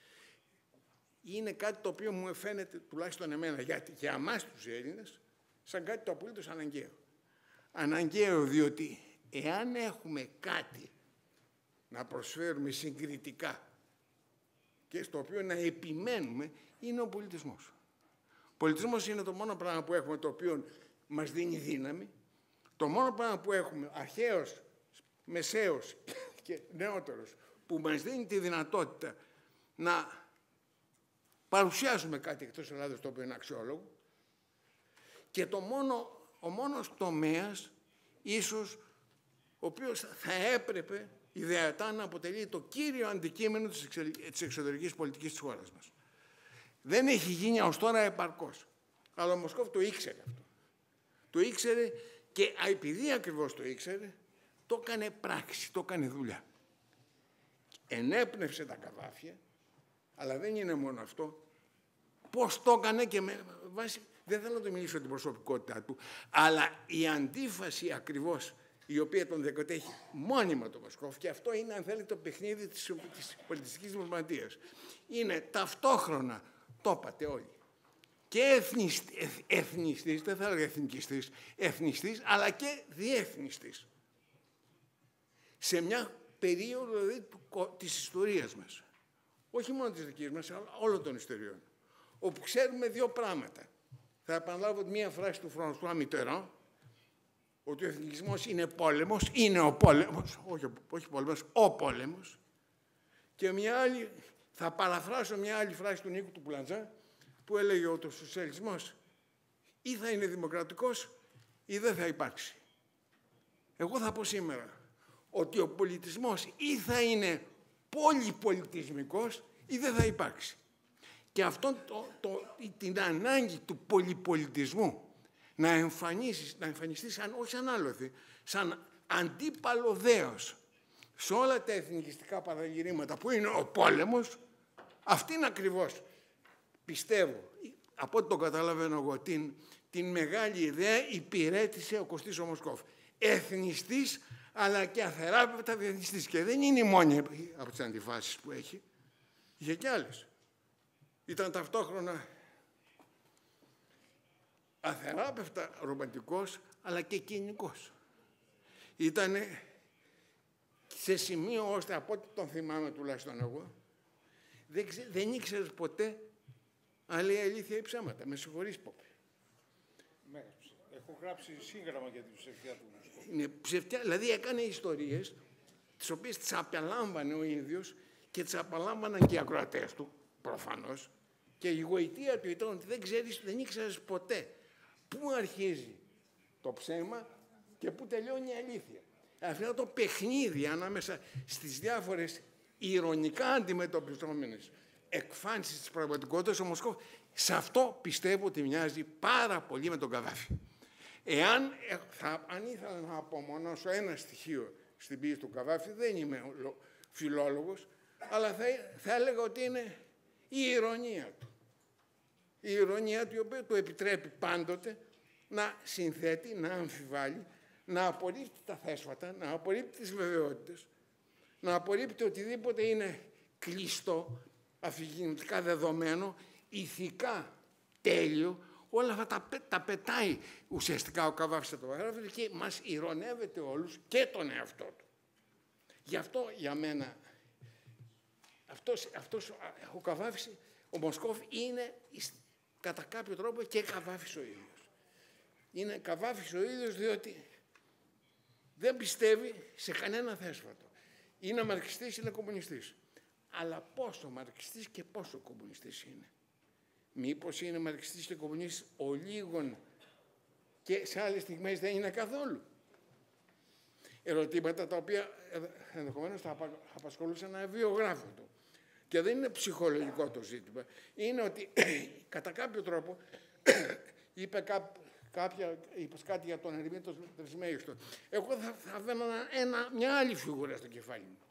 είναι κάτι το οποίο μου φαίνεται, τουλάχιστον εμένα, γιατί για εμάς τους Έλληνες, σαν κάτι το απολύτως αναγκαίο. Αναγκαίο διότι εάν έχουμε κάτι να προσφέρουμε συγκριτικά και στο οποίο να επιμένουμε, είναι ο πολιτισμός. Ο πολιτισμός είναι το μόνο πράγμα που έχουμε το οποίο μας δίνει δύναμη, το μόνο πράγμα που έχουμε αρχαίος, μεσαίος και νεότερος που μας δίνει τη δυνατότητα να παρουσιάζουμε κάτι εκτός Ελλάδος το οποίο είναι αξιόλογο, και το μόνο, ο μόνος τομέας ίσως ο οποίος θα έπρεπε ιδεατά να αποτελεί το κύριο αντικείμενο της, εξε, της εξωτερικής πολιτικής της χώρας μας. Δεν έχει γίνει ως τώρα επαρκώς. Αλλά ο Μοσκόφ το ήξερε αυτό. Το ήξερε και επειδή ακριβώς το ήξερε, το έκανε πράξη, το έκανε δουλειά. Ενέπνευσε τα Καδάφια, αλλά δεν είναι μόνο αυτό. Πώς το έκανε και με βάση, δεν θέλω να το μιλήσω την προσωπικότητά του, αλλά η αντίφαση ακριβώς η οποία τον δεκοτέχει μόνιμα το Μοσκόφ, και αυτό είναι, αν θέλετε, το παιχνίδι της, της πολιτιστικής διπλωματίας. Είναι ταυτόχρονα, το είπατε όλοι, και εθνιστής, εθ, εθνιστής, δεν θα έλεγα εθνικιστής, εθνιστής, αλλά και διεθνιστής. Σε μια περίοδο δηλαδή, της ιστορίας μας, όχι μόνο της δικής μας, αλλά όλων των ιστοριών, όπου ξέρουμε δύο πράγματα. Θα επαναλάβω μία φράση του Φρανσουά Μιτεράν, ότι ο εθνικισμός είναι πόλεμος, είναι ο πόλεμος, όχι, όχι πόλεμος, ο πόλεμος. Και μια άλλη, θα παραφράσω μια άλλη φράση του Νίκου του Πουλαντζά, που έλεγε ότι ο σοσιαλισμός ή θα είναι δημοκρατικός ή δεν θα υπάρξει. Εγώ θα πω σήμερα ότι ο πολιτισμός ή θα είναι πολυπολιτισμικός ή δεν θα υπάρξει. Και αυτό το, το, την ανάγκη του πολυπολιτισμού να εμφανίσει, να εμφανιστεί σαν, όχι σαν άλοθη, σαν αντίπαλο δέος σε όλα τα εθνικιστικά παραγυρήματα που είναι ο πόλεμος, αυτήν ακριβώς πιστεύω, από ό,τι το καταλαβαίνω εγώ, την, την μεγάλη ιδέα υπηρέτησε ο Κωστής ο Μοσκόφ. Εθνιστής, αλλά και αθεράπευτα διεθνιστής. Και δεν είναι η μόνη από τις αντιφάσεις που έχει. Είχε κι άλλες. Ήταν ταυτόχρονα αθεράπευτα ρομαντικός, αλλά και κοινικός. Ήταν σε σημείο ώστε, από ό,τι τον θυμάμαι τουλάχιστον εγώ, δεν, ξέ, δεν ήξερες ποτέ αν λέει αλήθεια ή ψέματα. Με συγχωρείς, Πόπη. Έχω γράψει σύγγραμμα για την ψευτιά του Μοσκόφ. Είναι ψευτιά, δηλαδή έκανε ιστορίες, τις οποίες τις απελάμβανε ο ίδιος και τις απελάμβαναν και οι ακροατές του, προφανώς. Και η γοητεία του ήταν ότι δεν ξέρεις, δεν ήξερες ποτέ πού αρχίζει το ψέμα και πού τελειώνει η αλήθεια. Αυτό το παιχνίδι ανάμεσα στις διάφορες ηρωνικά αντιμετωπιζόμενες εκφάνσεις της πραγματικότητας, ο Μοσκόφ, σε αυτό πιστεύω ότι μοιάζει πάρα πολύ με τον Καδάφη. Εάν θα, αν ήθελα να απομονώσω ένα στοιχείο στην ποίηση του Καδάφη, δεν είμαι φιλόλογος, αλλά θα, θα έλεγα ότι είναι η ηρωνία του. Η ηρωνία του, η οποία του επιτρέπει πάντοτε να συνθέτει, να αμφιβάλλει, να απορρίπτει τα θέσφατα, να απορρίπτει τις βεβαιότητες, να απορρίπτει οτιδήποτε είναι κλειστό, αφηγηματικά δεδομένο, ηθικά τέλειο, όλα αυτά τα, τα πετάει ουσιαστικά ο Καδάφης στο Καδάφη και μας ηρωνεύεται όλους και τον εαυτό του. Γι' αυτό για μένα αυτός, αυτός ο Καδάφης, ο Μοσκόφ είναι κατά κάποιο τρόπο και Καδάφης ο ίδιος. Είναι Καδάφης ο ίδιος διότι δεν πιστεύει σε κανένα θέσφατο. Είναι μαρξιστής, είναι κομμουνιστής. Αλλά πόσο μαρξιστής και πόσο κομμουνιστής είναι. Μήπως είναι μαρξιστής και κομμουνιστής ο λίγων και σε άλλες στιγμές δεν είναι καθόλου. Ερωτήματα τα οποία ενδεχομένως θα απασχολούσαν ένα βιογράφο του. Και δεν είναι ψυχολογικό το ζήτημα. Είναι ότι κατά κάποιο τρόπο είπε κά, κάποια, είπες κάτι για τον Ερημίτο Τρισμέγιστο. Εγώ θα, θα βαίνω ένα, μια άλλη φιγούρα στο κεφάλι μου.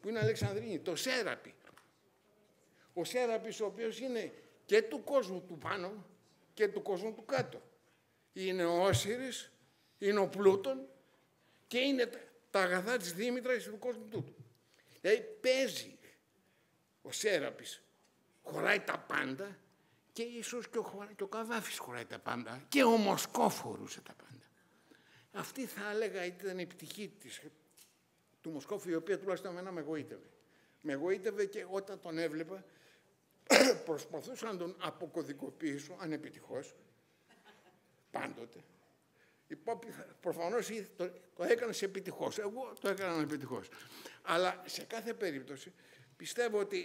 που είναι Αλεξανδρίνη, το Σέραπη. Ο Σέραπης ο οποίος είναι και του κόσμου του πάνω και του κόσμου του κάτω. Είναι ο Όσιρης, είναι ο Πλούτων και είναι τα αγαθά της Δήμητρας του κόσμου τούτου. Δηλαδή παίζει ο Σέραπης, χωράει τα πάντα και ίσως και ο, και ο Καβάφης χωράει τα πάντα και ο Μοσκόφ χωρούσε τα πάντα. Αυτή θα έλεγα ήταν η πτυχή της, του Μοσκόφ, η οποία τουλάχιστον εμένα με εγωίτευε. Με εγωίτευε και όταν τον έβλεπα προσπαθούσα να τον αποκωδικοποιήσω ανεπιτυχώς, πάντοτε. Προφανώς το, το έκανες επιτυχώς, εγώ το έκανα ανεπιτυχώς. Αλλά σε κάθε περίπτωση πιστεύω ότι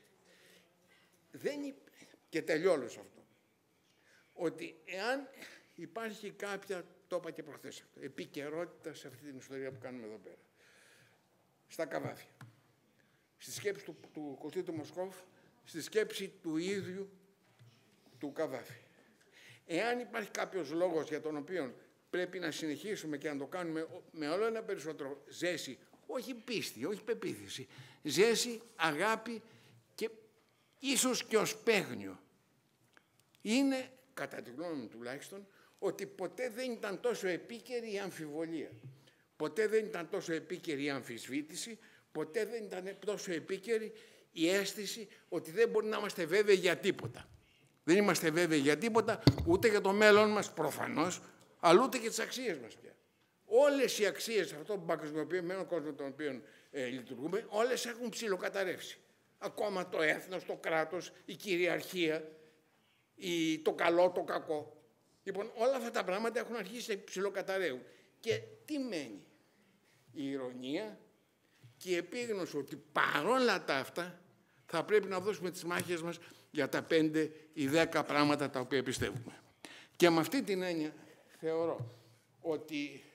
δεν, και τελειώνω σε αυτό, ότι εάν υπάρχει κάποια, το είπα και προχθές αυτό, επικαιρότητα σε αυτή την ιστορία που κάνουμε εδώ πέρα, στα Καβάφια, στη σκέψη του, του Κωστή του Μοσκόφ, στη σκέψη του ίδιου του Καβάφη. Εάν υπάρχει κάποιος λόγος για τον οποίο πρέπει να συνεχίσουμε και να το κάνουμε με όλο ένα περισσότερο ζέση, όχι πίστη, όχι πεποίθηση, ζέση, αγάπη και ίσως και ως παίγνιο, είναι, κατά τη γνώμη μου τουλάχιστον, ότι ποτέ δεν ήταν τόσο επίκαιρη η αμφιβολία. Ποτέ δεν ήταν τόσο επίκαιρη η αμφισβήτηση, ποτέ δεν ήταν τόσο επίκαιρη η αίσθηση ότι δεν μπορεί να είμαστε βέβαιοι για τίποτα. Δεν είμαστε βέβαιοι για τίποτα, ούτε για το μέλλον μας προφανώς, αλλά ούτε και τις αξίες μας πια. Όλες οι αξίες σε αυτόν τον παγκοσμιοποιημένο κόσμο τον οποίο ε, λειτουργούμε, όλες έχουν ψιλοκαταρρεύσει. Ακόμα το έθνος, το κράτος, η κυριαρχία, η, το καλό, το κακό. Λοιπόν, όλα αυτά τα πράγματα έχουν αρχίσει να ψιλοκαταρρεύουν. Και τι μένει? Η ηρωνία και η επίγνωση ότι παρόλα τα αυτά θα πρέπει να δώσουμε τις μάχες μας για τα πέντε ή δέκα πράγματα τα οποία πιστεύουμε. Και με αυτή την έννοια θεωρώ ότι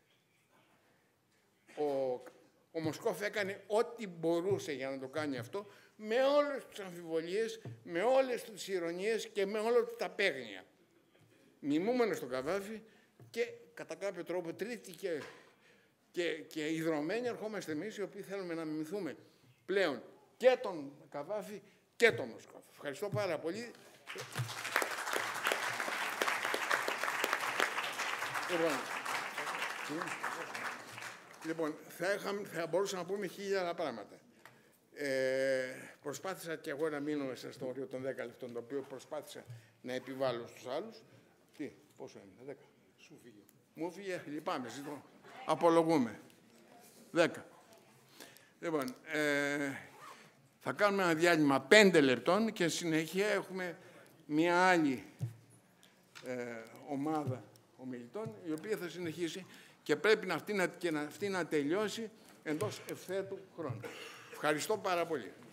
ο, ο Μοσκόφ έκανε ό,τι μπορούσε για να το κάνει αυτό, με όλες τις αμφιβολίες, με όλες τις ηρωνίες και με όλα τα παίγνια. Μιμούμενος τον Καβάφη και κατά κάποιο τρόπο τρίτη και, και, και ιδρωμένοι ερχόμαστε εμείς οι οποίοι θέλουμε να μιμηθούμε πλέον και τον Καβάφη και τον Μοσκόφ. Ευχαριστώ πάρα πολύ. Λοιπόν, λοιπόν θα, είχα, θα μπορούσα να πούμε χίλια άλλα πράγματα. Ε, προσπάθησα και εγώ να μείνω μέσα στο όριο των δέκα λεπτών, το οποίο προσπάθησα να επιβάλλω στους άλλους. Τι, πόσο έμεινε, δέκα. Σου φύγε. Μου φύγε, λυπάμαι, ζητώ. Απολογούμε. Δέκα. Λοιπόν, ε, θα κάνουμε ένα διάλειμμα πέντε λεπτών και συνεχεία έχουμε μια άλλη ε, ομάδα ομιλητών, η οποία θα συνεχίσει και πρέπει να αυτή να, και να, αυτή να τελειώσει εντός ευθέτου χρόνου. Ευχαριστώ πάρα πολύ.